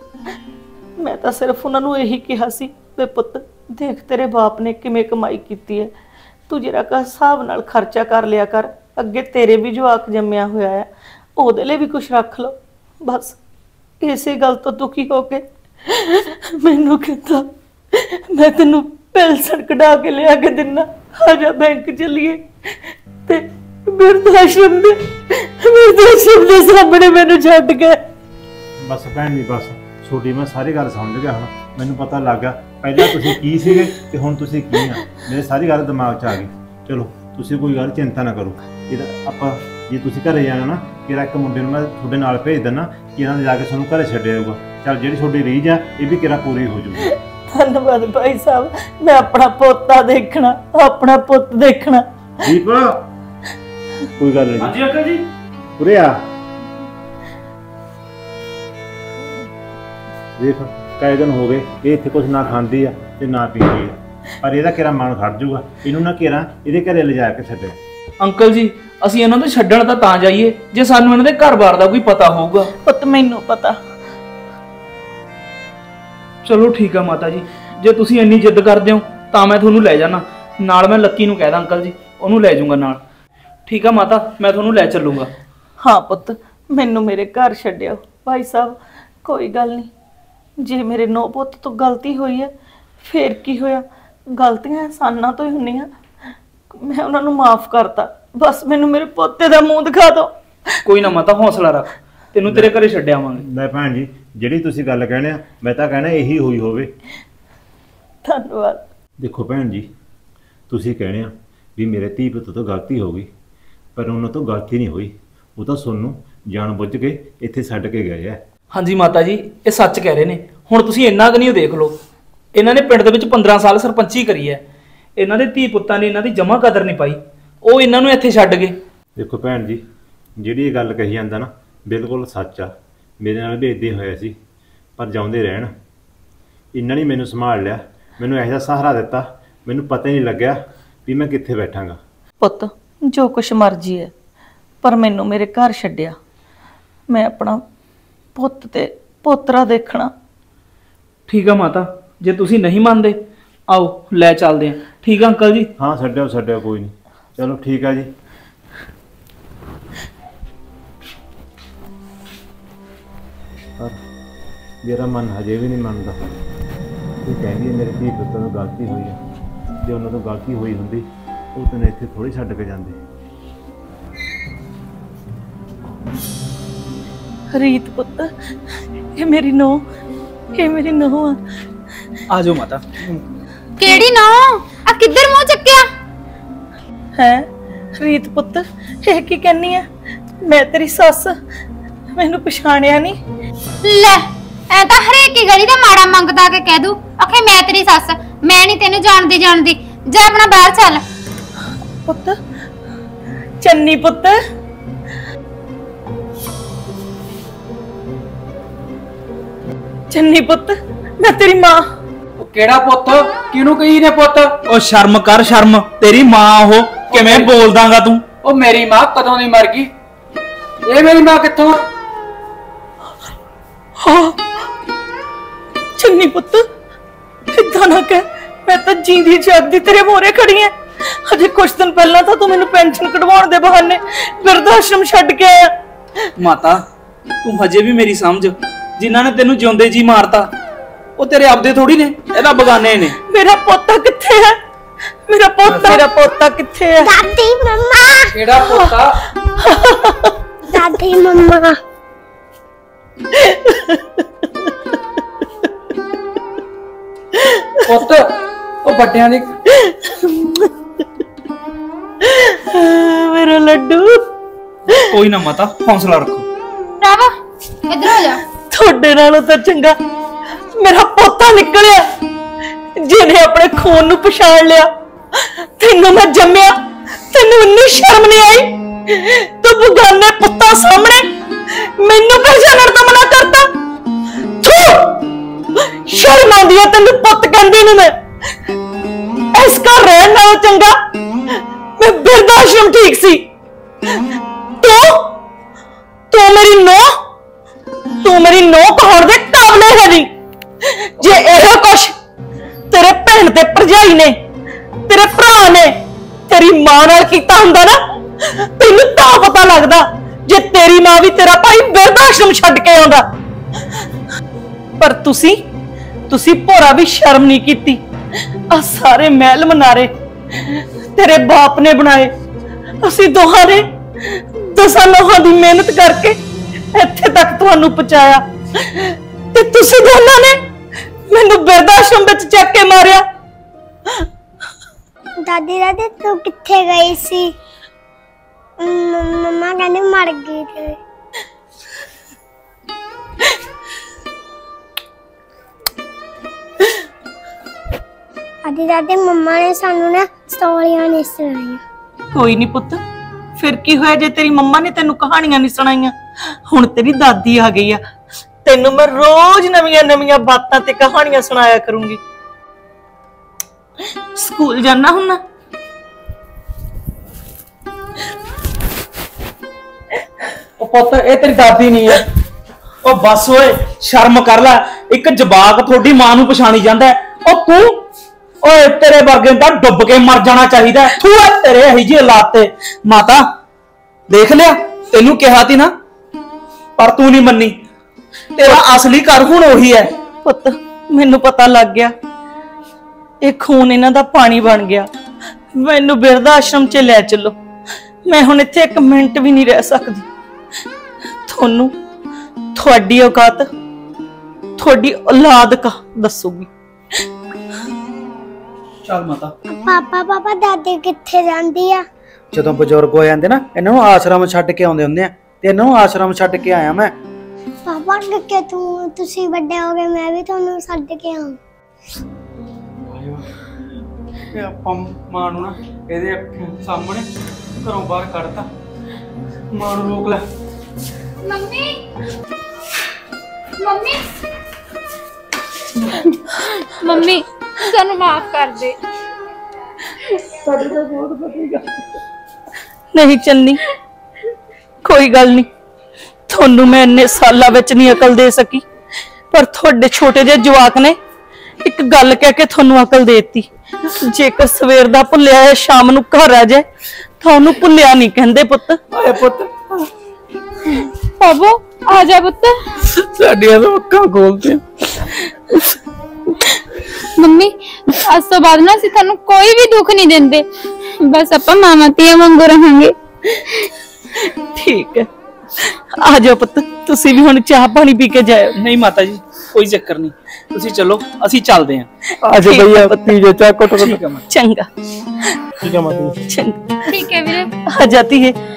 ਮੈਂ ਤਾਂ ਸਿਰਫ ਉਹਨਾਂ ਨੂੰ ਇਹੀ ਕਿਹਾ ਸੀ ਵੀ ਪੁੱਤ ਦੇਖ, ਤੇਰੇ ਬਾਪ ਨੇ ਕਿਵੇਂ ਕਮਾਈ ਕੀਤੀ ਹੈ, ਤੂੰ ਜਰਾ ਕਾ ਹਿਸਾਬ ਨਾਲ ਖਰਚਾ ਕਰ ਲਿਆ ਕਰ। ਅੱਗੇ ਤੇਰੇ ਵੀ ਜਵਾਕ ਜੰਮਿਆ ਹੋਇਆ ਹੈ, ਉਹਦੇ ਲਈ ਵੀ ਕੁਝ ਰੱਖ ਲਓ। ਬਸ ਇਸੇ ਗੱਲ ਤੋਂ ਦੁਖੀ ਹੋ ਕੇ ਮੈਨੂੰ ਕਹਿੰਦਾ, ਮੈਂ ਤੈਨੂੰ ਪੈਨਸ਼ਨ ਕਢਾ ਕੇ ਲਿਆ ਕੇ ਦਿੰਨਾ, ਆ ਜਾ ਬੈਂਕ ਚੱਲੀਏ। ਤੇ ਬਿਰਧ-ਆਸ਼ਰਮ ਦੇ ਸਾਹਮਣੇ ਮੈਨੂੰ ਛੱਡ ਗਏ। ਬਸ ਭੈਣ ਜੀ, ਬਸ ਛੋਟੀ ਮੈਂ ਸਾਰੀ ਗੱਲ ਸਮਝ ਗਿਆ। ਹੁਣ ਮੈਨੂੰ ਪਤਾ ਲੱਗ ਗਿਆ ਪਹਿਲਾਂ ਤੁਸੀਂ ਕੀ ਸੀਗੇ ਤੇ ਹੁਣ ਤੁਸੀਂ ਕੀ ਆ। ਮੇਰੇ ਸਾਰੀ ਗੱਲ ਦਿਮਾਗ 'ਚ ਆ ਗਈ। ਚਲੋ ਤੁਸੀਂ ਕੋਈ ਗੱਲ ਚਿੰਤਾ ਨਾ ਕਰੋ। ਇਹਦਾ ਆਪਾਂ ਜੇ ਤੁਸੀਂ ਘਰੇ ਜਾਣਾ ਨਾ, ਕਿਹੜਾ ਇੱਕ ਮੁੰਡੇ ਨੂੰ ਮੈਂ ਤੁਹਾਡੇ ਨਾਲ ਭੇਜ ਦਿੰਦਾ, ਕਿ ਇਹਨਾਂ ਨੇ ਜਾ ਕੇ ਤੁਹਾਨੂੰ ਘਰੇ ਛੱਡਿਆ ਜਾਊਗਾ। ਚੱਲ ਜਿਹੜੀ ਤੁਹਾਡੀ ਰੀਝ ਆ ਇਹ ਵੀ ਕਿਹੜਾ ਪੂਰੀ ਹੋ ਜਾਊਗੀ। ਧੰਨਵਾਦ ਭਾਈ ਸਾਹਿਬ, ਮੈਂ ਆਪਣਾ ਪੋਤਾ ਦੇਖਣਾ, ਆਪਣਾ ਪੁੱਤ ਦੇਖਣਾ। ਦੀਪ, ਕੋਈ ਗੱਲ ਨਹੀਂ। ਹਾਂਜੀ ਅੰਕਲ ਜੀ। ਉਰੇ ਆ। ਦੇਖ, ਕਈ ਦਿਨ ਹੋ ਗਏ ਇਹ ਇੱਥੇ ਕੁਝ ਨਾ ਖਾਂਦੀ ਆ ਤੇ ਨਾ ਪੀਂਦੀ ਆ, ਪਰ ਇਹਦਾ ਕਿਹੜਾ ਮਨ ਖੜ ਜਾਊਗਾ। ਇਹਨੂੰ ਨਾ ਕਿਹੜਾ ਇਹਦੇ ਘਰੇ ਲਿਜਾ ਕੇ ਛੱਡਿਆ। ਅੰਕਲ ਜੀ, ਅਸੀਂ ਇਹਨਾਂ ਨੂੰ ਛੱਡਣ ਤਾਂ ਜਾਈਏ ਜੇ ਸਾਨੂੰ ਇਹਨਾਂ ਦੇ ਘਰ-ਬਾਰ ਦਾ ਕੋਈ ਪਤਾ ਹੋਊਗਾ। ਪੁੱਤ ਮੈਨੂੰ ਪਤਾ। ਚਲੋ ਠੀਕ ਆ ਮਾਤਾ ਜੀ, ਜੇ ਤੁਸੀਂ ਇੰਨੀ ਜਿੱਦ ਕਰਦੇ ਹੋ ਤਾਂ ਮੈਂ ਤੁਹਾਨੂੰ ਲੈ ਜਾਣਾ ਨਾਲ। ਮੈਂ ਲੱਕੀ ਨੂੰ ਕਹਿਦਾ ਅੰਕਲ ਜੀ, ਉਹਨੂੰ ਲੈ ਜਾਊਂਗਾ ਨਾਲ। ਠੀਕ ਆ ਮਾਤਾ, ਮੈਂ ਤੁਹਾਨੂੰ ਲੈ ਚੱਲੂੰਗਾ। ਹਾਂ ਪੁੱਤ, ਮੈਨੂੰ ਮੇਰੇ ਘਰ ਛੱਡਿਓ। ਭਾਈ ਸਾਹਿਬ ਕੋਈ ਗੱਲ ਨਹੀਂ, ਜੇ ਮੇਰੇ ਨੌ ਪੁੱਤ ਤੋਂ ਗਲਤੀ ਹੋਈ ਹੈ ਫੇਰ ਕੀ ਹੋਇਆ, ਗਲਤੀਆਂ ਇਨਸਾਨਾਂ ਤੋਂ ਹੀ ਹੁੰਦੀਆਂ। ਮੈਂ ਉਹਨਾਂ ਨੂੰ ਮਾਫ ਕਰਤਾ। ਬਸ ਮੈਨੂੰ ਮੇਰੇ ਪੋਤੇ ਦਾ ਮੂੰਹ ਦਿਖਾ ਦਿਓ। ਕੋਈ ਨਾ ਮਾਤਾ ਹੌਸਲਾ ਰੱਖ, ਤੈਨੂੰ ਤੇਰੇ ਘਰੇ ਛੱਡ ਆਵਾਂਗੇ। ਲੈ ਭੈਣ ਜੀ, ਜਿਹੜੀ ਤੁਸੀਂ ਗੱਲ ਕਹਿੰਦੇ ਆ ਮੈਂ ਤਾਂ ਕਹਿਣਾ ਇਹੀ ਹੋਈ ਹੋਵੇ। ਧੰਨਵਾਦ। ਦੇਖੋ ਭੈਣ ਜੀ, ਤੁਸੀਂ ਕਹਿੰਦੇ ਆ ਵੀ ਮੇਰੇ ਧੀ ਪੁੱਤ ਤੋਂ ਗਲਤੀ ਹੋ ਗਈ, ਪਰ ਉਹਨਾਂ ਤੋਂ ਗਲਤੀ ਨਹੀਂ ਹੋਈ। ਉਹ ਤਾਂ ਤੁਹਾਨੂੰ ਜਾਣ ਬੁੱਝ ਕੇ ਇੱਥੇ ਛੱਡ ਕੇ ਗਏ ਆ। ਹਾਂਜੀ ਮਾਤਾ ਜੀ, ਇਹ ਸੱਚ ਕਹਿ ਰਹੇ ਨੇ। ਹੁਣ ਤੁਸੀਂ ਇੰਨਾ ਕੁ ਨਹੀਂ ਦੇਖ ਲਓ, ਇਹਨਾਂ ਨੇ ਪਿੰਡ ਦੇ ਵਿੱਚ 15 ਸਾਲ ਸਰਪੰਚੀ ਕਰੀ ਹੈ। ਇਹਨਾਂ ਦੇ ਧੀ ਪੁੱਤਾਂ ਨੇ ਇਹਨਾਂ ਦੀ ਜਮਾ ਕਦਰ ਨਹੀਂ ਪਾਈ, ਉਹ ਇਹਨਾਂ ਨੂੰ ਇੱਥੇ ਛੱਡ ਗਏ। ਦੇਖੋ ਭੈਣ ਜੀ, ਜਿਹੜੀ ਇਹ ਗੱਲ ਕਹੀ ਜਾਂਦਾ ਨਾ ਬਿਲਕੁਲ ਸੱਚ ਆ। ਮੇਰੇ ਨਾਲ ਵੀ ਇੱਦਾਂ ਹੋਇਆ ਸੀ, ਪਰ ਜਾਉਂਦੇ ਰਹਿਣ। ਇਹਨਾਂ ਨੇ ਮੈਨੂੰ ਸੰਭਾਲ ਲਿਆ, ਮੈਨੂੰ ਇਹੋ ਜਿਹਾ ਸਹਾਰਾ ਦਿੱਤਾ, ਮੈਨੂੰ ਪਤਾ ਹੀ ਨਹੀਂ ਲੱਗਿਆ ਵੀ ਮੈਂ ਕਿੱਥੇ ਬੈਠਾਂਗਾ। ਪੁੱਤ ਜੋ ਕੁਛ ਮਰਜ਼ੀ ਹੈ, ਪਰ ਮੈਨੂੰ ਮੇਰੇ ਘਰ ਛੱਡਿਆ। ਮੈਂ ਆਪਣਾ ਪੁੱਤ ਤੇ ਪੋਤਰਾ ਦੇਖਣਾ। ਠੀਕ ਆ ਮਾਤਾ, ਜੇ ਤੁਸੀਂ ਨਹੀਂ ਮੰਨਦੇ ਆਓ ਲੈ ਚੱਲਦੇ ਆਂ। ਠੀਕ ਆ ਅੰਕਲ ਜੀ? ਹਾਂ ਛੱਡਿਓ ਕੋਈ ਨਹੀਂ। ਚਲੋ ਠੀਕ ਆ ਜੀ। ਪਰ ਮੇਰਾ ਮਨ ਹਜੇ ਵੀ ਨਹੀਂ ਮੰਨਦਾ। ਇਹ ਕਹਿੰਦੀ ਹੈ ਮੇਰੇ ਧੀ ਪੁੱਤਾਂ ਤੋਂ ਗਲਤੀ ਹੋਈ ਹੈ। ਜੇ ਉਹਨਾਂ ਤੋਂ ਗਲਤੀ ਹੋਈ ਹੁੰਦੀ ਉਹ ਤੈਨੂੰ ਇੱਥੇ ਥੋੜੀ ਛੱਡ ਕੇ ਜਾਂਦੇ। ਰੀਤ ਪੁੱਤ, ਇਹ ਮੇਰੀ ਨੂੰਹ ਆ। ਆ ਜਾਓ ਮਾਤਾ। ਕਿਹੜੀ ਨਾ ਆ ਕਿੱਧਰ ਮੂੰਹ ਚੱਕਿਆ? ਹੈ ਰੀਤ ਪੁੱਤ, ਇਹ ਕੀ ਕਹਿੰਨੀ ਹੈ? ਮੈਂ ਤੇਰੀ ਸੱਸ, ਮੈਨੂੰ ਪਛਾਣਿਆ ਨਹੀਂ? ਲੈ ਐ ਤਾਂ ਹਰੇਕ ਹੀ ਗਲੀ ਦਾ ਮਾੜਾ ਮੰਗਦਾ ਕੇ ਕਹਿ ਦੂ ਆਖੇ ਮੈਂ ਤੇਰੀ ਸੱਸ। ਮੈਂ ਨਹੀਂ ਤੈਨੂੰ ਜਾਣਦੀ ਜਾ ਆਪਣਾ ਬਾਹਰ ਚੱਲ। ਪੁੱਤ ਚੰਨੀ ਪੁੱਤ, ਚੰਨੀ ਪੁੱਤ, ਮੈਂ ਤੇਰੀ ਮਾਂ। ਕਿਹੜਾ ਪੁੱਤ? ਕਿਹਨੂੰ ਕਹੀ ਨੇ ਪੁੱਤ? ਉਹ ਸ਼ਰਮ ਕਰ ਸ਼ਰਮ, ਤੇਰੀ ਮਾਂ ਉਹ ਕਿਵੇਂ ਬੋਲਦਾਗਾ ਤੂੰ? ਉਹ ਮੇਰੀ ਮਾਂ ਕਦੋਂ ਦੀ ਮਰ ਗਈ। ਇਹ ਮੇਰੀ ਮਾਂ ਕਿੱਥੋਂ? ਹਾਂ ਚੰਨੀ ਪੁੱਤ, ਇਦਾਂ ਨਾ ਕਹਿ। ਮੈਂ ਤਾਂ ਜੀਂਦੀ ਜਾਗਦੀ ਤੇਰੇ ਮੋਰੇ ਖੜੀ ਐ। ਅਜੇ ਕੁਝ ਦਿਨ ਪਹਿਲਾਂ ਤਾਂ ਤੂੰ ਮੈਨੂੰ ਪੈਨਸ਼ਨ ਕਢਵਾਉਣ ਦੇ ਬਹਾਨੇ ਬਿਰਧ ਆਸ਼ਰਮ ਛੱਡ ਕੇ ਆਇਆ। ਮਾਤਾ ਤੂੰ ਹਜੇ ਵੀ ਮੇਰੀ ਸਮਝ, ਜਿਨ੍ਹਾਂ ਨੇ ਤੈਨੂੰ ਜਿਉਂਦੇ ਜੀ ਮਾਰਤਾ ਉਹ ਤੇਰੇ ਆਪਦੇ ਥੋੜੀ ਨੇ, ਇਹਦਾ ਬਗਾਨੇ ਨੇ। ਮੇਰਾ ਪੋਤਾ ਕਿੱਥੇ ਹੈ? ਮੇਰਾ ਪੋਤਾ ਕਿੱਥੇ ਹੈ? ਦਾਦੀ ਮੰਮਾ। ਕਿਹੜਾ ਪੋਤਾ? ਦਾਦੀ ਮੰਮਾ। ਪੁੱਤ ਉਹ ਵੱਡਿਆਂ ਦੇ। ਮੇਰਾ ਲੱਡੂ। ਕੋਈ ਨਾ ਮਾਤਾ ਹੌਸਲਾ ਰੱਖੋ। ਰਾਵਾ ਇੱਧਰ ਆ ਜਾ। ਤੁਹਾਡੇ ਨਾਲੋਂ ਤਾਂ ਚੰਗਾ ਮੇਰਾ ਪੋਤਾ ਨਿਕਲਿਆ, ਜਿਹਨੇ ਆਪਣੇ ਖੂਨ ਨੂੰ ਪਛਾਣ ਲਿਆ। ਤੈਨੂੰ ਮੈਂ ਜੰਮਿਆ, ਤੈਨੂੰ ਇੰਨੀ ਸ਼ਰਮ ਨਹੀਂ ਆਈ? ਤੂੰ ਬਗਾਨੇ ਪੁੱਤਾਂ ਸਾਹਮਣੇ ਮੈਨੂੰ ਪਛਾਣਨ ਤੋਂ ਮਨਾ ਕਰਤਾ। ਸ਼ਰਮ ਆਉਂਦੀ ਹੈ ਤੈਨੂੰ ਪੁੱਤ ਕਹਿੰਦੇ ਨੂੰ। ਮੈਂ ਇਸ ਘਰ ਰਹਿਣ ਨਾਲੋਂ ਚੰਗਾ ਮੈਂ ਬਿਰਧ ਆਸ਼ਰਮ ਠੀਕ ਸੀ। ਤੂੰ ਮੇਰੀ ਨੂੰਹ ਕਹਾਉਣ ਦੇ ਕਾਬਲੇ ਹੈ ਨਹੀਂ। ਜੇ ਇਹੋ ਕੁਛ ਤੇਰੇ ਭੈਣ ਤੇ ਭਰਜਾਈ ਨੇ, ਤੇਰੇ ਭਰਾ ਨੇ ਤੇਰੀ ਮਾਂ ਨਾਲ ਕੀਤਾ ਹੁੰਦਾ ਨਾ, ਤੈਨੂੰ ਤਾਂ ਪਤਾ ਲੱਗਦਾ ਜੇ ਤੇਰੀ ਮਾਂ ਵੀ ਤੇਰਾ ਭਾਈ ਬਿਰਧ ਆਸ਼ਰਮ ਛੱਡ ਕੇ ਆਉਂਦਾ। ਪਰ ਤੁਸੀਂ ਭੋਰਾ ਵੀ ਸ਼ਰਮ ਨਹੀਂ ਕੀਤੀ। ਆ ਸਾਰੇ ਮਹਿਲ ਮਨਾਰੇ ਤੇਰੇ ਬਾਪ ਨੇ ਬਣਾਏ। ਅਸੀਂ ਦੋਹਾਂ ਨੇ 10 ਲੋਹਾਂ ਦੀ ਮਿਹਨਤ ਕਰਕੇ ਇੱਥੇ ਤੱਕ ਤੁਹਾਨੂੰ ਪਹੁੰਚਾਇਆ, ਤੇ ਤੁਸੀਂ ਦੋਨਾਂ ਨੇ ਮੈਨੂੰ ਬਿਰਧ ਆਸ਼ਰਮ ਵਿੱਚ ਚੱਕ ਕੇ ਮਾਰਿਆ। ਦਾਦੀ ਤੂੰ ਕਿੱਥੇ ਗਈ ਸੀ? ਮੰਮਾ ਕਹਿੰਦੇ ਮਰ ਗਈ ਤੇ। ਦਾਦੀ ਮੰਮਾ ਨੇ ਸਾਨੂੰ ਨਾ ਸਟੋਰੀਆਂ ਨਹੀਂ ਸੁਣਾਈਆਂ। ਕੋਈ ਨਹੀਂ ਪੁੱਤ, ਫਿਰ ਕੀ ਹੋਇਆ ਜੇ ਤੇਰੀ ਮੰਮਾ ਨੇ ਤੈਨੂੰ ਕਹਾਣੀਆਂ ਨਹੀਂ ਸੁਣਾਈਆਂ? ਹੁਣ ਤੇਰੀ ਦਾਦੀ ਆ ਗਈ ਆ, ਤੈਨੂੰ ਮੈਂ ਰੋਜ਼ ਨਵੀਆਂ ਬਾਤਾਂ ਤੇ ਕਹਾਣੀਆਂ ਸੁਣਾਇਆ ਕਰੂੰਗੀ। ਸਕੂਲ ਜਾਣਾ ਹੁਣ ਨਾ? ਉਹ ਪੁੱਤ ਇਹ ਤੇਰੀ ਦਾਦੀ ਨਹੀਂ ਹੈ। ਉਹ ਬਸ ਓਏ ਸ਼ਰਮ ਕਰ ਲੈ, ਇੱਕ ਜਵਾਕ ਤੁਹਾਡੀ ਮਾਂ ਨੂੰ ਪਛਾਣੀ ਜਾਂਦਾ। ਉਹ ਤੂੰ ਓਏ ਤੇਰੇ ਵਰਗੇ ਤਾਂ ਡੁੱਬ ਕੇ ਮਰ ਜਾਣਾ ਚਾਹੀਦਾ। ਤੂੰ ਤੇਰੇ ਇਹੀ ਜਿਹੇ ਹਾਲਾਤ ਤੇ। ਮਾਤਾ ਦੇਖ ਲਿਆ, ਤੈਨੂੰ ਕਿਹਾ ਤੀ ਨਾ, ਪਰ ਤੂੰ ਨਹੀਂ ਮੰਨੀ। ਤੇਰਾ ਅਸਲੀ ਘਰ ਹੁਣ ਉਹੀ ਹੈ। ਪੁੱਤ ਮੈਨੂੰ ਪਤਾ ਲੱਗ ਗਿਆ, ਇਹ ਖੂਨ ਇਹਨਾਂ ਦਾ ਪਾਣੀ ਬਣ ਗਿਆ। ਮੈਨੂੰ ਬਿਰਧ ਆਸ਼ਰਮ 'ਚ ਲੈ ਚੱਲੋ। ਮੈਂ ਹੁਣ ਇੱਥੇ ਇੱਕ ਮਿੰਟ ਵੀ ਨਹੀਂ ਰਹਿ ਸਕਦੀ। ਤੁਹਾਨੂੰ ਤੁਹਾਡੀ ਔਕਾਤ ਤੁਹਾਡੀ ਔਲਾਦ ਕਾ ਦੱਸੂਗੀ। ਚੱਲ ਮਾਤਾ। ਪਾਪਾ ਦਾਦੀ ਕਿੱਥੇ ਜਾਂਦੀ ਆ? ਜਦੋਂ ਬਜ਼ੁਰਗ ਹੋ ਜਾਂਦੇ ਨਾ ਇਹਨਾਂ ਨੂੰ ਆਸ਼ਰਮ ਛੱਡ ਕੇ ਆਉਂਦੇ ਹੁੰਦੇ ਆ, ਤੇ ਇਹਨਾਂ ਨੂੰ ਆਸ਼ਰਮ ਛੱਡ ਕੇ ਆਇਆ ਮੈਂ। ਪਾਪਾ ਕਿ ਤੁਸੀਂ ਵੱਡੇ ਹੋ ਗਏ, ਮੈਂ ਵੀ ਤੁਹਾਨੂੰ ਛੱਡ ਕੇ ਆਉਂ। ਇਹ ਆਪਾਂ ਮਾਂ ਨੂੰ ਨਾ ਇਹਦੇ ਅੱਖਾਂ ਸਾਹਮਣੇ ਘਰੋਂ ਬਾਹਰ ਕੱਢਤਾ। ਮਾਂ ਨੂੰ ਰੋਕ ਲੈ। ਮੰਮੀ ਮੰਮੀ ਸਾਨੂੰ ਮਾਫ ਕਰ ਦੇ। ਨਹੀਂ ਚੰਨੀ, ਕੋਈ ਗੱਲ ਨਹੀਂ। ਤੁਹਾਨੂੰ ਮੈਂ ਇੰਨੇ ਸਾਲਾਂ ਵਿੱਚ ਨਹੀਂ ਅਕਲ ਦੇ ਸਕੀ, ਪਰ ਤੁਹਾਡੇ ਛੋਟੇ ਜਿਹੇ ਜਵਾਕ ਨੇ ਇੱਕ ਗੱਲ ਕਹਿ ਕੇ ਤੁਹਾਨੂੰ ਅਕਲ ਦੇ ਦਿੱਤੀ। ਜੇਕਰ ਸਵੇਰ ਦਾ ਭੁੱਲਿਆ ਹੈ ਸ਼ਾਮ ਨੂੰ ਘਰ ਆ ਜਾਏ ਤਾਂ ਉਹਨੂੰ ਭੁੱਲਿਆ ਨਹੀਂ ਕਹਿੰਦੇ। ਪੁੱਤ ਆਇਆ ਪੁੱਤ, ਬਾਬੂ ਆ ਜਾ ਪੁੱਤ। ਸਾਡੀਆਂ ਤਾਂ ਅੱਖਾਂ ਖੋਲਦੇ। ਮੰਮੀ ਅੱਜ ਤੋਂ ਬਾਅਦ ਨਾ ਅਸੀਂ ਤੁਹਾਨੂੰ ਕੋਈ ਵੀ ਦੁੱਖ ਨਹੀਂ ਦਿੰਦੇ, ਬਸ ਆਪਾਂ ਮਾਵਾਂ ਧੀਆਂ ਵਾਂਗੂ ਰਹਾਂਗੇ। ਠੀਕ ਹੈ, ਆ ਜਾਓ ਪੁੱਤ, ਤੁਸੀਂ ਵੀ ਹੁਣ ਚਾਹ ਪਾਣੀ ਪੀ ਕੇ ਜਾਇਓ। ਨਹੀਂ ਮਾਤਾ ਜੀ, ਕੋਈ ਚੱਕਰ ਨਹੀਂ, ਤੁਸੀਂ ਚਲੋ, ਅਸੀਂ ਚੱਲਦੇ ਆਂ। ਆਜੋ ਭਈਆ, ਪੀਜੋ ਚਾਹ, ਕੁੱਟ ਕੁੱਟ। ਚੰਗਾ ਠੀਕ ਹੈ ਮਾਤਾ ਜੀ। ਚੰਗਾ, ਠੀਕ ਹੈ ਵੀਰੇ। ਆ ਜਾਤੀ ਹੈ।